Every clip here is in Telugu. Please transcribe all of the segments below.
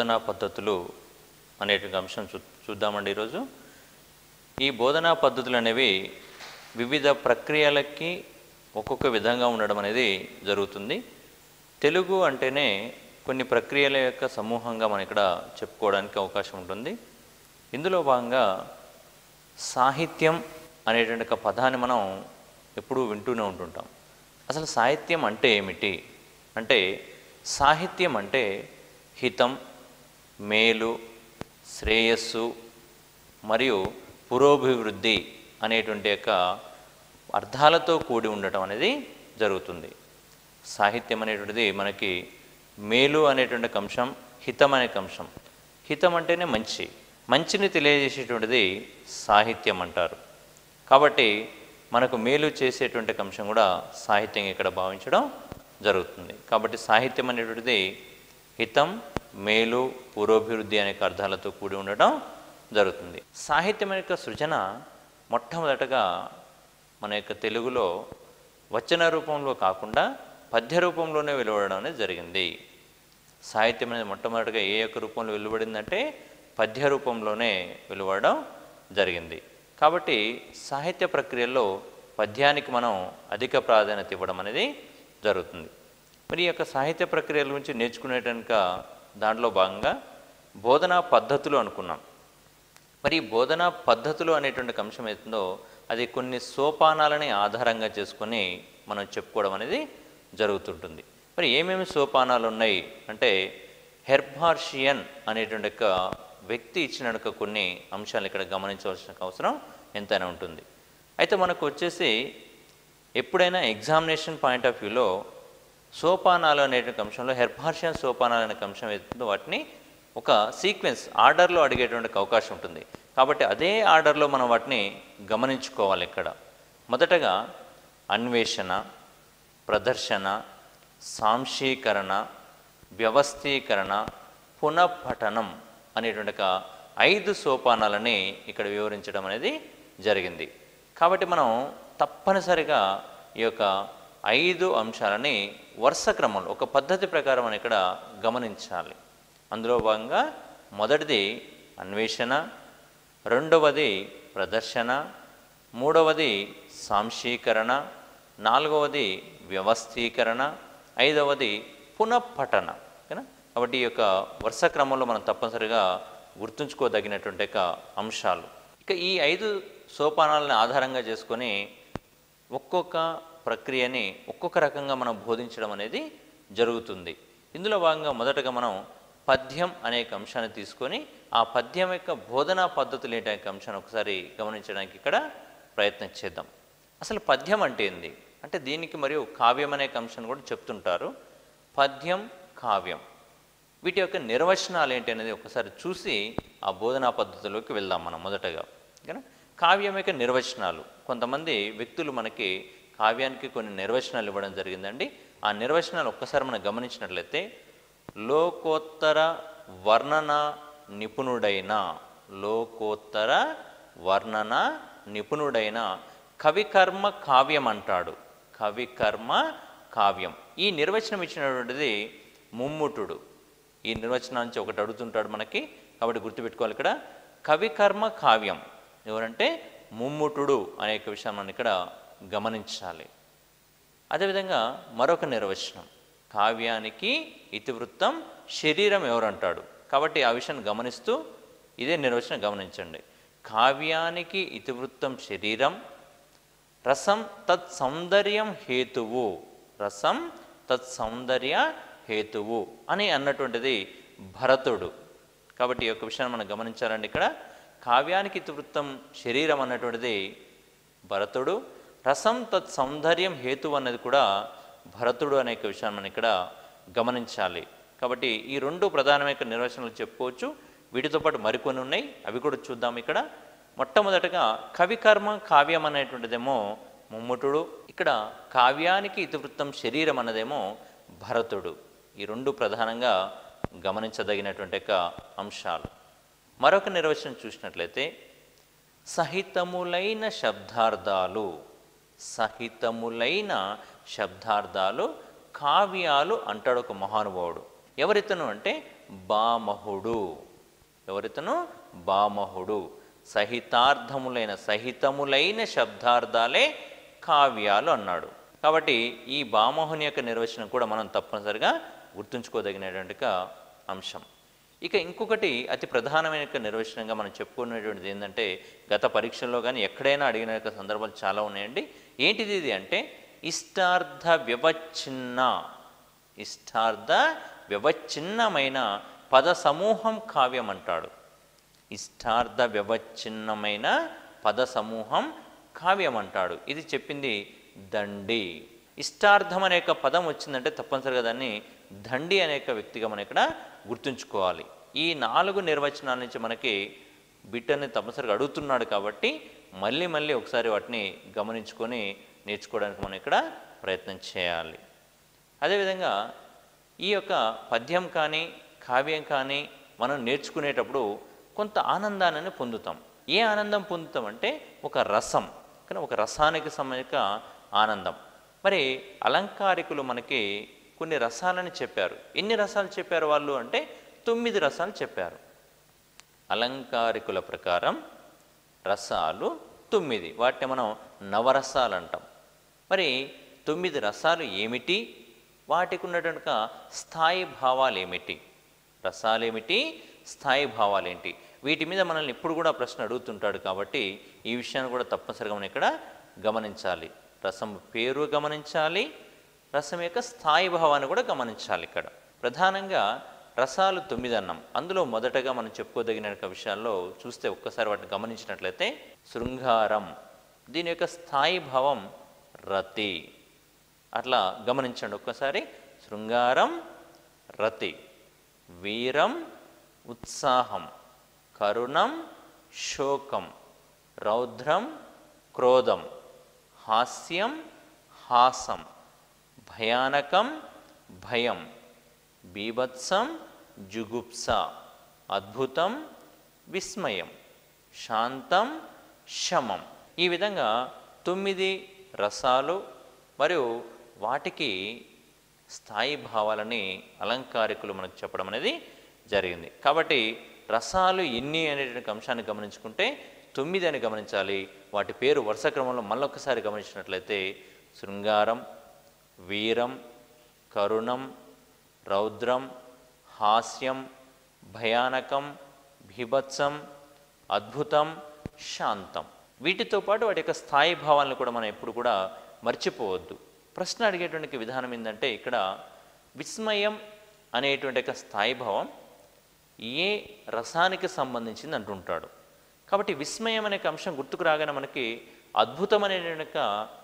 బోధనా పద్ధతులు అనేటువంటి అంశం చూద్దామండి ఈరోజు. ఈ బోధనా పద్ధతులు అనేవి వివిధ ప్రక్రియలకి ఒక్కొక్క విధంగా ఉండడం అనేది జరుగుతుంది. తెలుగు అంటేనే కొన్ని ప్రక్రియల యొక్క సమూహంగా మనం ఇక్కడ చెప్పుకోవడానికి అవకాశం ఉంటుంది. ఇందులో భాగంగా సాహిత్యం అనేటువంటి ఒక పదాన్ని మనం ఎప్పుడూ వింటూనే ఉంటుంటాం. అసలు సాహిత్యం అంటే ఏమిటి అంటే, సాహిత్యం అంటే హితం, మేలు, శ్రేయస్సు మరియు పురోభివృద్ధి అనేటువంటి యొక్క అర్థాలతో కూడి ఉండటం అనేది జరుగుతుంది. సాహిత్యం అనేటువంటిది మనకి మేలు అనేటువంటి అంశం, హితం అనే అంశం. హితం అంటేనే మంచిని తెలియజేసేటువంటిది సాహిత్యం అంటారు. కాబట్టి మనకు మేలు చేసేటువంటి అంశం కూడా సాహిత్యం ఇక్కడ భావించడం జరుగుతుంది. కాబట్టి సాహిత్యం అనేటువంటిది హితం, మేలు, పురోభివృద్ధి అనే అర్థాలతో కూడి ఉండటం జరుగుతుంది. సాహిత్యం యొక్క సృజన మొట్టమొదటగా మన యొక్క తెలుగులో వచన రూపంలో కాకుండా పద్య రూపంలోనే వెలువడడం అనేది జరిగింది. సాహిత్యం అనేది మొట్టమొదటిగా ఏ యొక్క రూపంలో వెలువడిందంటే పద్య రూపంలోనే వెలువడడం జరిగింది. కాబట్టి సాహిత్య ప్రక్రియలో పద్యానికి మనం అధిక ప్రాధాన్యత ఇవ్వడం అనేది జరుగుతుంది. మరి ఈ యొక్క సాహిత్య ప్రక్రియల గురించి నేర్చుకునేటక దాంట్లో భాగంగా బోధనా పద్ధతులు అనుకున్నాం. మరి ఈ బోధనా పద్ధతులు అనేటువంటి అంశం ఏతుందో అది కొన్ని సోపానాలని ఆధారంగా చేసుకొని మనం చెప్పుకోవడం అనేది జరుగుతుంటుంది. మరి ఏమేమి సోపానాలు ఉన్నాయి అంటే, హెర్బార్షియన్ అనేటువంటి ఒక వ్యక్తి ఇచ్చిన కొన్ని అంశాలు ఇక్కడ గమనించవలసిన అవసరం ఎంతైనా ఉంటుంది. అయితే మనకు వచ్చేసి ఎప్పుడైనా ఎగ్జామినేషన్ పాయింట్ ఆఫ్ వ్యూలో సోపానాలు అనేటువంటి అంశంలో హెర్బార్షియన్ సోపానాలు అనే అంశం ఏదో వాటిని ఒక సీక్వెన్స్ ఆర్డర్లో అడిగేటువంటి అవకాశం ఉంటుంది. కాబట్టి అదే ఆర్డర్లో మనం వాటిని గమనించుకోవాలి. ఇక్కడ మొదటగా అన్వేషణ, ప్రదర్శన, సాంశీకరణ, వ్యవస్థీకరణ, పునఃపఠనం అనేటువంటి ఒక 5 సోపానాలని ఇక్కడ వివరించడం అనేది జరిగింది. కాబట్టి మనం తప్పనిసరిగా ఈ యొక్క 5 అంశాలని వరుస క్రమంలో ఒక పద్ధతి ప్రకారం మనం ఇక్కడ గమనించాలి. అందులో భాగంగా మొదటిది అన్వేషణ, రెండవది ప్రదర్శన, మూడవది సాంశీకరణ, నాలుగవది వ్యవస్థీకరణ, ఐదవది పునఃపఠన. ఓకేనా? కాబట్టి ఈ యొక్క వరుస క్రమంలో మనం తప్పనిసరిగా గుర్తుంచుకోదగినటువంటి అంశాలు. ఇక ఈ 5 సోపానాలను ఆధారంగా చేసుకొని ఒక్కొక్క ప్రక్రియని ఒక్కొక్క రకంగా మనం బోధించడం అనేది జరుగుతుంది. ఇందులో భాగంగా మొదటగా మనం పద్యం అనే అంశాన్ని తీసుకొని ఆ పద్యం యొక్క బోధనా పద్ధతులు ఏంటి అనే అంశాన్ని ఒకసారి గమనించడానికి ఇక్కడ ప్రయత్నం చేద్దాం. అసలు పద్యం అంటే ఏంది అంటే, దీనికి మరియు కావ్యం అనే అంశాన్ని కూడా చెప్తుంటారు. పద్యం, కావ్యం వీటి యొక్క నిర్వచనాలు ఏంటి అనేది ఒకసారి చూసి ఆ బోధనా పద్ధతిలోకి వెళ్దాం మనం మొదటగా. ఓకేనా? కావ్యం యొక్క నిర్వచనాలు, కొంతమంది వ్యక్తులు మనకి కావ్యానికి కొన్ని నిర్వచనాలు ఇవ్వడం జరిగిందండి. ఆ నిర్వచనాలు ఒక్కసారి మనం గమనించినట్లయితే, లోకోత్తర వర్ణన నిపుణుడైన, లోకోత్తర వర్ణన నిపుణుడైన కవికర్మ కావ్యం అంటాడు. కవికర్మ కావ్యం. ఈ నిర్వచనం ఇచ్చినటువంటిది ముమ్ముటుడు. ఈ నిర్వచనం నుంచి ఒకటి అడుగుతుంటాడు మనకి, కాబట్టి గుర్తుపెట్టుకోవాలి. ఇక్కడ కవికర్మ కావ్యం ఎవరంటే ముమ్ముటుడు అనే విషయం మనం ఇక్కడ గమనించాలి. అదేవిధంగా మరొక నిర్వచనం, కావ్యానికి ఇతివృత్తం శరీరం ఎవరంటాడు. కాబట్టి ఆ విషయాన్ని గమనిస్తూ ఇదే నిర్వచనం గమనించండి. కావ్యానికి ఇతివృత్తం శరీరం, రసం తత్ సౌందర్యం హేతువు, రసం తత్ సౌందర్య హేతువు అని అన్నటువంటిది భరతుడు. కాబట్టి ఈ యొక్క విషయాన్ని మనం గమనించాలండి. ఇక్కడ కావ్యానికి ఇతివృత్తం శరీరం అన్నటువంటిది భరతుడు, రసం తత్ సౌందర్యం హేతువు అన్నది కూడా భరతుడు అనే విషయాన్ని మనం ఇక్కడ గమనించాలి. కాబట్టి ఈ 2 ప్రధానమైన నిర్వచనాలు చెప్పుకోవచ్చు. వీటితో పాటు మరికొన్ని ఉన్నాయి, అవి కూడా చూద్దాం. ఇక్కడ మొట్టమొదటగా కవికర్మ కావ్యం అనేటువంటిదేమో ముమ్ముటుడు, ఇక్కడ కావ్యానికి ఇతివృత్తం శరీరం అన్నదేమో భరతుడు. ఈ 2 ప్రధానంగా గమనించదగినటువంటి అంశాలు. మరొక నిర్వచనం చూసినట్లయితే, సహితములైన శబ్దార్థాలు, సహితములైన శబ్దార్థాలు కావ్యాలు అంటాడు ఒక మహానుభావుడు. ఎవరితను అంటే బామహుడు. ఎవరితను? బామహుడు. సహితములైన శబ్దార్థాలే కావ్యాలు అన్నాడు. కాబట్టి ఈ బామహుని యొక్క నిర్వచనం కూడా మనం తప్పనిసరిగా గుర్తుంచుకోదగినటువంటి అంశం. ఇక ఇంకొకటి అతి ప్రధానమైన నిర్వచనంగా మనం చెప్పుకునేటువంటిది ఏంటంటే, గత పరీక్షల్లో కానీ ఎక్కడైనా అడిగిన యొక్క సందర్భాలు చాలా ఉన్నాయండి. ఏంటిది ఇది అంటే ఇష్టార్థ వ్యవచ్ఛిన్నమైన పద సమూహం కావ్యం అంటాడు. ఇష్టార్థ వ్యవచ్ఛిన్నమైన పద సమూహం కావ్యం అంటాడు. ఇది చెప్పింది దండి. ఇష్టార్థం అనే పదం వచ్చిందంటే తప్పనిసరిగా దాన్ని దండి అనే వ్యక్తిగా మనం ఇక్కడ గుర్తుంచుకోవాలి. ఈ 4 నిర్వచనాల నుంచి మనకి బిట్టని తప్పనిసరిగా అడుగుతున్నాడు కాబట్టి మళ్ళీ ఒకసారి వాటిని గమనించుకొని నేర్చుకోవడానికి మనం ఇక్కడ ప్రయత్నం చేయాలి. అదేవిధంగా ఈ యొక్క పద్యం కానీ కావ్యం కానీ మనం నేర్చుకునేటప్పుడు కొంత ఆనందాన్ని పొందుతాం. ఏ ఆనందం పొందుతామంటే ఒక రసం, కానీ ఒక రసానికి సంబంధించిన ఆనందం. మరి అలంకారికులు మనకి కొన్ని రసాలని చెప్పారు. ఎన్ని రసాలు చెప్పారు వాళ్ళు అంటే 9 రసాలు చెప్పారు. అలంకారికుల ప్రకారం రసాలు 9, వాటిని మనం నవరసాలు అంటాం. మరి 9 రసాలు ఏమిటి, వాటికి ఉన్నటువంటి స్థాయి భావాలు ఏమిటి, రసాలు ఏమిటి, స్థాయి భావాలు ఏంటి, వీటి మీద మనల్ని ఎప్పుడు కూడా ప్రశ్న అడుగుతుంటాడు. కాబట్టి ఈ విషయాన్ని కూడా తప్పనిసరిగా మనం ఇక్కడ గమనించాలి. రసం పేరు గమనించాలి, రసం యొక్క స్థాయి భావాన్ని కూడా గమనించాలి. ఇక్కడ ప్రధానంగా రసాలు 9 అన్నాం. అందులో మొదటగా మనం చెప్పుకోదగిన విషయాల్లో చూస్తే ఒక్కసారి వాటిని గమనించినట్లయితే శృంగారం, దీని యొక్క స్థాయి భావం రతి. అట్లా గమనించండి ఒక్కసారి. శృంగారం రతి, వీరం ఉత్సాహం, కరుణం శోకం, రౌద్రం క్రోధం, హాస్యం హాసం, భయానకం భయం, బీభత్సం జుగుప్స, అద్భుతం విస్మయం, శాంతం శమం. ఈ విధంగా 9 రసాలు మరియు వాటికి స్థాయి భావాలని అలంకారికులు మనకు చెప్పడం అనేది జరిగింది. కాబట్టి రసాలు ఎన్ని అనేటువంటి అంశాన్ని గమనించుకుంటే 9 అని గమనించాలి. వాటి పేరు వరుస క్రమంలో మళ్ళొకసారి గమనించినట్లయితే శృంగారం, వీరం, కరుణం, రౌద్రం, హాస్యం, భయానకం, బీభత్సం, అద్భుతం, శాంతం. వీటితో పాటు వాటి యొక్క స్థాయి భావాలను కూడా మనం ఎప్పుడు కూడా మర్చిపోవద్దు. ప్రశ్న అడిగేటువంటి విధానం ఏంటంటే ఇక్కడ విస్మయం అనేటువంటి యొక్క స్థాయి భావం ఏ రసానికి సంబంధించింది అంటుంటాడు. కాబట్టి విస్మయం అనే అంశం గుర్తుకు రాగానే మనకి అద్భుతం అనేటువంటి యొక్క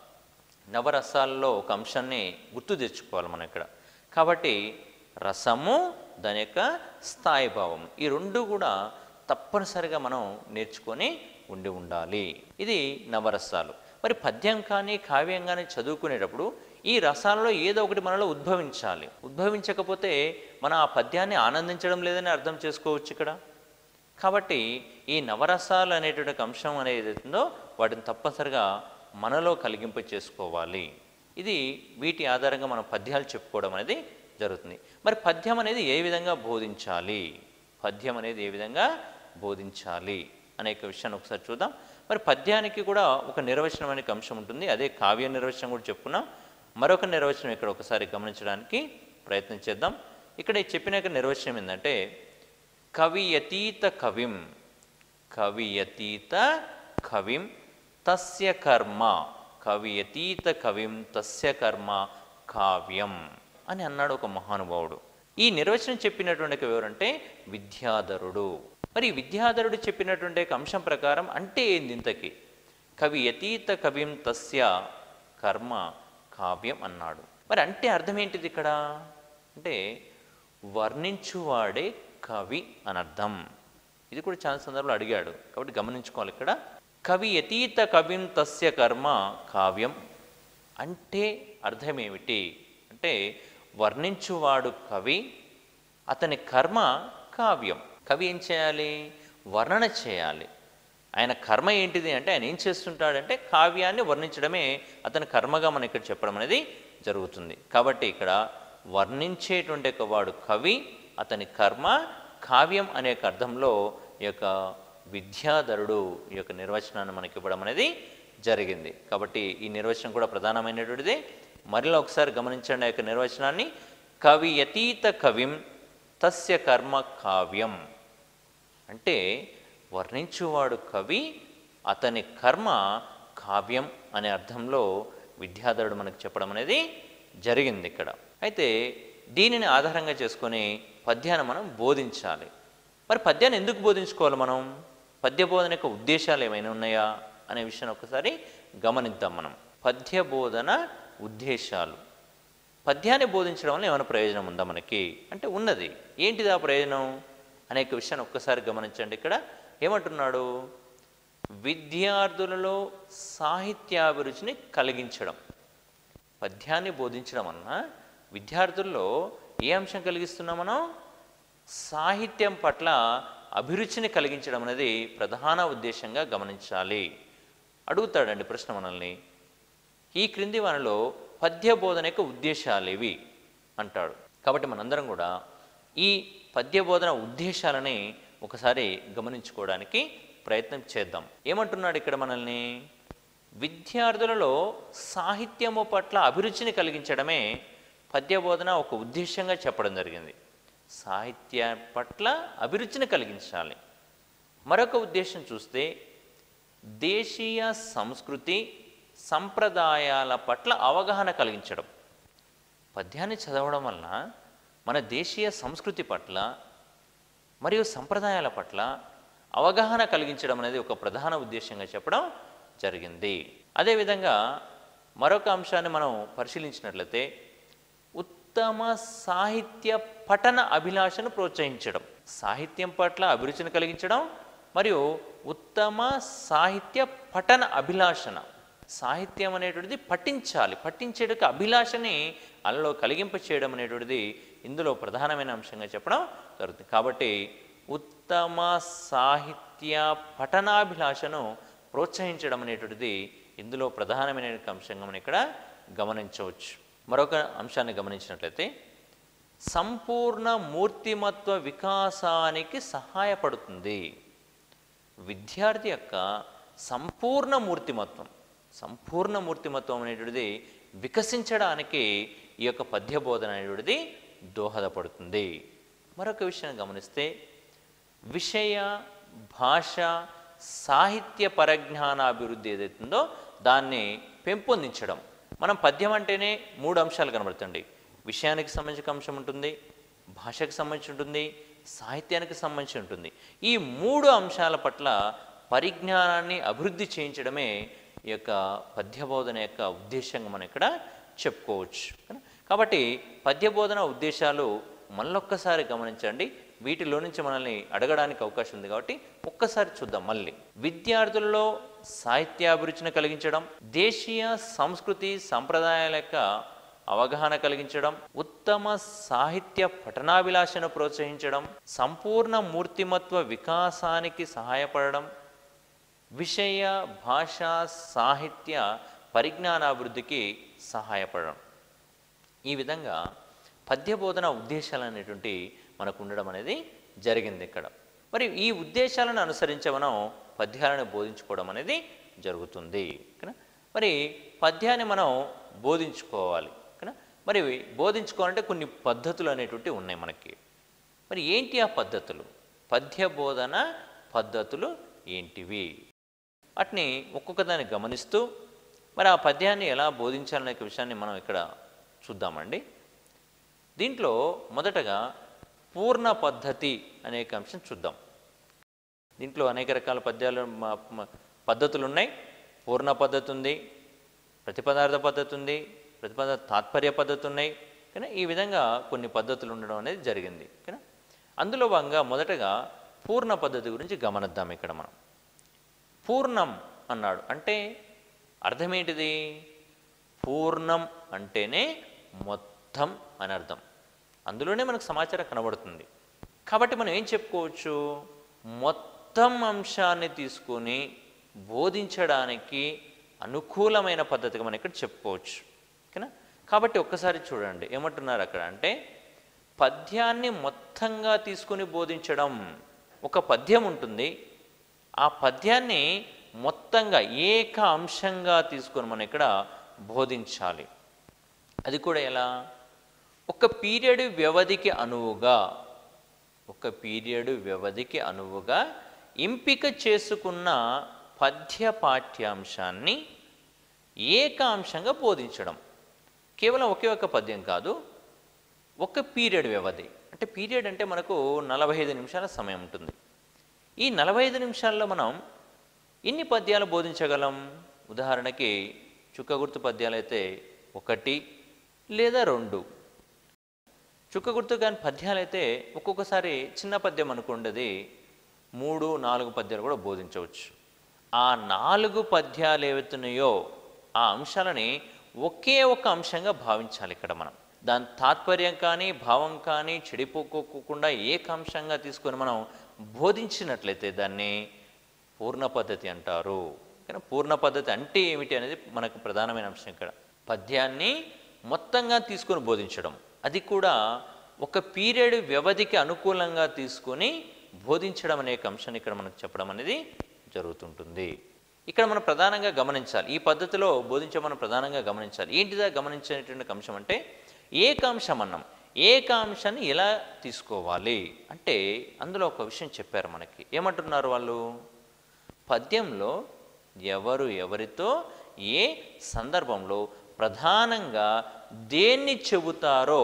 నవరసాల్లో ఒక అంశాన్ని గుర్తు తెచ్చుకోవాలి మనం ఇక్కడ. కాబట్టి రసము, దాని యొక్క స్థాయి భావం, ఈ రెండు కూడా తప్పనిసరిగా మనం నేర్చుకొని ఉండాలి. ఇది నవరసాలు. మరి పద్యం కానీ కావ్యం కానీ చదువుకునేటప్పుడు ఈ రసాలలో ఏదో ఒకటి మనలో ఉద్భవించాలి. ఉద్భవించకపోతే మనం ఆ పద్యాన్ని ఆనందించడం లేదని అర్థం చేసుకోవచ్చు ఇక్కడ. కాబట్టి ఈ నవరసాలు అనేటువంటి అంశం అనేది ఉందో వాటిని తప్పనిసరిగా మనలో కలిగింప చేసుకోవాలి. ఇది వీటి ఆధారంగా మనం పద్యాలు చెప్పుకోవడం అనేది జరుగుతుంది. మరి పద్యం అనేది ఏ విధంగా బోధించాలి, పద్యం అనేది ఏ విధంగా బోధించాలి అనేక విషయాన్ని ఒకసారి చూద్దాం. మరి పద్యానికి కూడా ఒక నిర్వచనం అనే అంశం ఉంటుంది. అదే కావ్య నిర్వచనం కూడా చెప్పుకున్నాం. మరొక నిర్వచనం ఇక్కడ ఒకసారి గమనించడానికి ప్రయత్నం చేద్దాం. ఇక్కడ చెప్పిన నిర్వచనం ఏంటంటే కవియతీత కవిం, కవియతీత కవిం తస్య కర్మ, కవియతీత కవిం తస్య కర్మ కావ్యం అని అన్నాడు ఒక మహానుభావుడు. ఈ నిర్వచనం చెప్పినటువంటి ఎవరంటే విద్యాధరుడు. మరి విద్యాధరుడు చెప్పినటువంటి అంశం ప్రకారం అంటే ఏంది ఇంతకి? కవియతీత కవిం తస్య కర్మ కావ్యం అన్నాడు. మరి అంటే అర్థం ఏంటిది ఇక్కడ అంటే వర్ణించువాడే కవి అని అర్థం. ఇది కూడా చాలా సందర్భంలో అడిగాడు కాబట్టి గమనించుకోవాలి. ఇక్కడ కవియతీత కవిం తస్య కర్మ కావ్యం అంటే అర్థం ఏమిటి అంటే వర్ణించువాడు కవి, అతని కర్మ కావ్యం. కవి ఏం చేయాలి? వర్ణన చేయాలి. ఆయన కర్మ ఏంటిది అంటే ఆయన ఏం చేస్తుంటాడంటే కావ్యాన్ని వర్ణించడమే అతని కర్మగా మనం ఇక్కడ చెప్పడం అనేది జరుగుతుంది. కాబట్టి ఇక్కడ వర్ణించేటువంటి వాడు కవి, అతని కర్మ కావ్యం అనే అర్థంలో ఈ యొక్క విద్యాధరుడు ఈ యొక్క నిర్వచనాన్ని మనకి ఇవ్వడం అనేది జరిగింది. కాబట్టి ఈ నిర్వచనం కూడా ప్రధానమైనటువంటిది. మరలా ఒకసారి గమనించండి ఆ యొక్క నిర్వచనాన్ని. కవి యతీత కవిం తస్య కర్మ కావ్యం అంటే వర్ణించువాడు కవి, అతని కర్మ కావ్యం అనే అర్థంలో విద్యాధరుడు మనకు చెప్పడం అనేది జరిగింది ఇక్కడ. అయితే దీనిని ఆధారంగా చేసుకొని పద్యాన్ని మనం బోధించాలి. మరి పద్యాన్ని ఎందుకు బోధించుకోవాలి మనం? పద్య బోధన యొక్క ఉద్దేశాలు ఏమైనా ఉన్నాయా అనే విషయాన్ని ఒకసారి గమనిద్దాం మనం. పద్య బోధన ఉద్దేశాలు, పద్యాన్ని బోధించడం వల్ల ఏమైనా ప్రయోజనం ఉందా మనకి అంటే ఉన్నది. ఏంటిది ఆ ప్రయోజనం అనేక విషయాన్ని ఒక్కసారి గమనించండి. ఇక్కడ ఏమంటున్నాడు? విద్యార్థులలో సాహిత్యాభిరుచిని కలిగించడం. పద్యాన్ని బోధించడం వలన విద్యార్థుల్లో ఏ అంశం కలిగిస్తున్నాం మనం? సాహిత్యం పట్ల అభిరుచిని కలిగించడం అనేది ప్రధాన ఉద్దేశంగా గమనించాలి. అడుగుతాడండి ప్రశ్న మనల్ని, ఈ క్రింది వానిలో పద్య బోధన యొక్క ఉద్దేశాలు ఇవి అంటాడు. కాబట్టి మనందరం కూడా ఈ పద్య బోధన ఉద్దేశాలని ఒకసారి గమనించుకోవడానికి ప్రయత్నం చేద్దాం. ఏమంటున్నాడు ఇక్కడ మనల్ని? విద్యార్థులలో సాహిత్యము పట్ల అభిరుచిని కలిగించడమే పద్య బోధన ఒక ఉద్దేశంగా చెప్పడం జరిగింది. సాహిత్య పట్ల అభిరుచిని కలిగించాలి. మరొక ఉద్దేశం చూస్తే దేశీయ సంస్కృతి సంప్రదాయాల పట్ల అవగాహన కలిగించడం. పద్యాన్ని చదవడం వలన మన దేశీయ సంస్కృతి పట్ల మరియు సంప్రదాయాల పట్ల అవగాహన కలిగించడం అనేది ఒక ప్రధాన ఉద్దేశంగా చెప్పడం జరిగింది. అదేవిధంగా మరొక అంశాన్ని మనం పరిశీలించినట్లయితే ఉత్తమ సాహిత్య పఠన అభిలాషను ప్రోత్సహించడం. సాహిత్యం పట్ల అభిరుచిని కలిగించడం మరియు ఉత్తమ సాహిత్య పఠన అభిలాషణ. సాహిత్యం అనేటువంటిది పఠించాలి, పఠించేటకు అభిలాషని అలలో కలిగింప చేయడం అనేటువంటిది ఇందులో ప్రధానమైన అంశంగా చెప్పడం జరుగుతుంది. కాబట్టి ఉత్తమ సాహిత్య పఠనాభిలాషను ప్రోత్సహించడం అనేటువంటిది ఇందులో ప్రధానమైన అంశంగా మనం ఇక్కడ గమనించవచ్చు. మరొక అంశాన్ని గమనించినట్లయితే సంపూర్ణ మూర్తిమత్వ వికాసానికి సహాయపడుతుంది. విద్యార్థి యొక్క సంపూర్ణ మూర్తిమత్వం అనేటువంటిది వికసించడానికి ఈ యొక్క పద్య బోధన అనేటువంటిది దోహదపడుతుంది. మరొక విషయాన్ని గమనిస్తే విషయ భాష సాహిత్య పరిజ్ఞానాభివృద్ధి ఏదైతుందో దాన్ని పెంపొందించడం. మనం పద్యం అంటేనే 3 అంశాలు కనబడుతుంది. విషయానికి సంబంధించిన అంశం ఉంటుంది, భాషకు సంబంధించి ఉంటుంది, సాహిత్యానికి సంబంధించి ఉంటుంది. ఈ 3 అంశాల పట్ల పరిజ్ఞానాన్ని అభివృద్ధి చేయించడమే ఈ యొక్క పద్యబోధన యొక్క ఉద్దేశంగా మనం ఇక్కడ చెప్పుకోవచ్చు. కాబట్టి పద్యబోధన ఉద్దేశాలు మళ్ళొక్కసారి గమనించండి. వీటిలో నుంచి మనల్ని అడగడానికి అవకాశం ఉంది కాబట్టి ఒక్కసారి చూద్దాం మళ్ళీ. విద్యార్థులలో సాహిత్యాభిరుచిని కలిగించడం, దేశీయ సంస్కృతి సంప్రదాయాల యొక్క అవగాహన కలిగించడం, ఉత్తమ సాహిత్య పఠనాభిలాషను ప్రోత్సహించడం, సంపూర్ణ మూర్తిమత్వ వికాసానికి సహాయపడడం, విషయ భాషా సాహిత్య పరిజ్ఞానాభివృద్ధికి సహాయపడడం. ఈ విధంగా పద్యబోధన ఉద్దేశాలు అనేటువంటి మనకు ఉండడం అనేది జరిగింది ఇక్కడ. మరి ఈ ఉద్దేశాలను అనుసరించే మనం పద్యాలను బోధించుకోవడం అనేది జరుగుతుంది. మరి పద్యాన్ని మనం బోధించుకోవాలి. మరి బోధించుకోవాలంటే కొన్ని పద్ధతులు అనేటువంటివి ఉన్నాయి మనకి. మరి ఏంటి ఆ పద్ధతులు? పద్య బోధన పద్ధతులు ఏంటివి? వాటిని ఒక్కొక్క దాన్ని గమనిస్తూ మరి ఆ పద్యాన్ని ఎలా బోధించాలనే విషయాన్ని మనం ఇక్కడ చూద్దామండి. దీంట్లో మొదటగా పూర్ణ పద్ధతి అనే అంశం చూద్దాం. దీంట్లో అనేక రకాల పద్ధతులు ఉన్నాయి. పూర్ణ పద్ధతి ఉంది, ప్రతిపదార్థ పద్ధతి ఉంది, ప్రతిపదార్థ తాత్పర్య పద్ధతి ఉన్నాయి. కానీ ఈ విధంగా కొన్ని పద్ధతులు ఉండడం అనేది జరిగింది. కానీ అందులో భాగంగా మొదటగా పూర్ణ పద్ధతి గురించి గమనిద్దాం. ఇక్కడ మనం పూర్ణం అన్నాడు అంటే అర్థం ఏంటిది? పూర్ణం అంటేనే మొత్తం అని అర్థం. అందులోనే మనకు సమాచారం కనబడుతుంది. కాబట్టి మనం ఏం చెప్పుకోవచ్చు? మొత్తం అంశాన్ని తీసుకొని బోధించడానికి అనుకూలమైన పద్ధతిగా మనం ఇక్కడ చెప్పుకోవచ్చు. ఓకేనా? కాబట్టి ఒక్కసారి చూడండి ఏమంటున్నారు అక్కడ అంటే పద్యాన్ని మొత్తంగా తీసుకొని బోధించడం. ఒక పద్యం ఉంటుంది, ఆ పద్యాన్ని మొత్తంగా ఏక అంశంగా తీసుకొని మనం ఇక్కడ బోధించాలి. అది కూడా ఎలా? ఒక పీరియడ్ వ్యవధికి అనువుగా ఎంపిక చేసుకున్న పద్య పాఠ్యాంశాన్ని ఏకాంశంగా బోధించడం. కేవలం ఒకే ఒక పద్యం కాదు, ఒక పీరియడ్ వ్యవధి. అంటే పీరియడ్ అంటే మనకు 45 నిమిషాల సమయం ఉంటుంది. ఈ 45 నిమిషాల్లో మనం ఎన్ని పద్యాలు బోధించగలం? ఉదాహరణకి చుక్కగుర్తు పద్యాలు అయితే 1 లేదా 2, చుక్కగుర్తు కాని పద్యాలు అయితే ఒక్కొక్కసారి చిన్న పద్యం అనుకోండి 3, 4 పద్యాలు కూడా బోధించవచ్చు. ఆ 4 పద్యాలు ఏవైతున్నాయో ఆ అంశాలని ఒకే ఒక అంశంగా భావించాలి. ఇక్కడ మనం దాని తాత్పర్యం కానీ భావం కానీ చెడిపోకోకుండా ఏకాంశంగా తీసుకొని మనం బోధించినట్లయితే దాన్ని పూర్ణ పద్ధతి అంటారు. కానీ పూర్ణ పద్ధతి అంటే ఏమిటి అనేది మనకు ప్రధానమైన అంశం. ఇక్కడ పద్యాన్ని మొత్తంగా తీసుకొని బోధించడం, అది కూడా ఒక పీరియడ్ వ్యవధికి అనుకూలంగా తీసుకొని బోధించడం అనే అంశాన్ని ఇక్కడ మనకు చెప్పడం అనేది జరుగుతుంటుంది. ఇక్కడ మనం ప్రధానంగా గమనించాలి, ఈ పద్ధతిలో మనం ప్రధానంగా గమనించాలి. ఏంటిదా గమనించేటువంటి అంశం అంటే ఏకాంశం అన్నాం. ఏకాంశాన్ని ఎలా తీసుకోవాలి అంటే అందులో ఒక విషయం చెప్పారు మనకి. ఏమంటున్నారు వాళ్ళు? పద్యంలో ఎవరు ఎవరితో ఏ సందర్భంలో ప్రధానంగా దేన్ని చెబుతారో,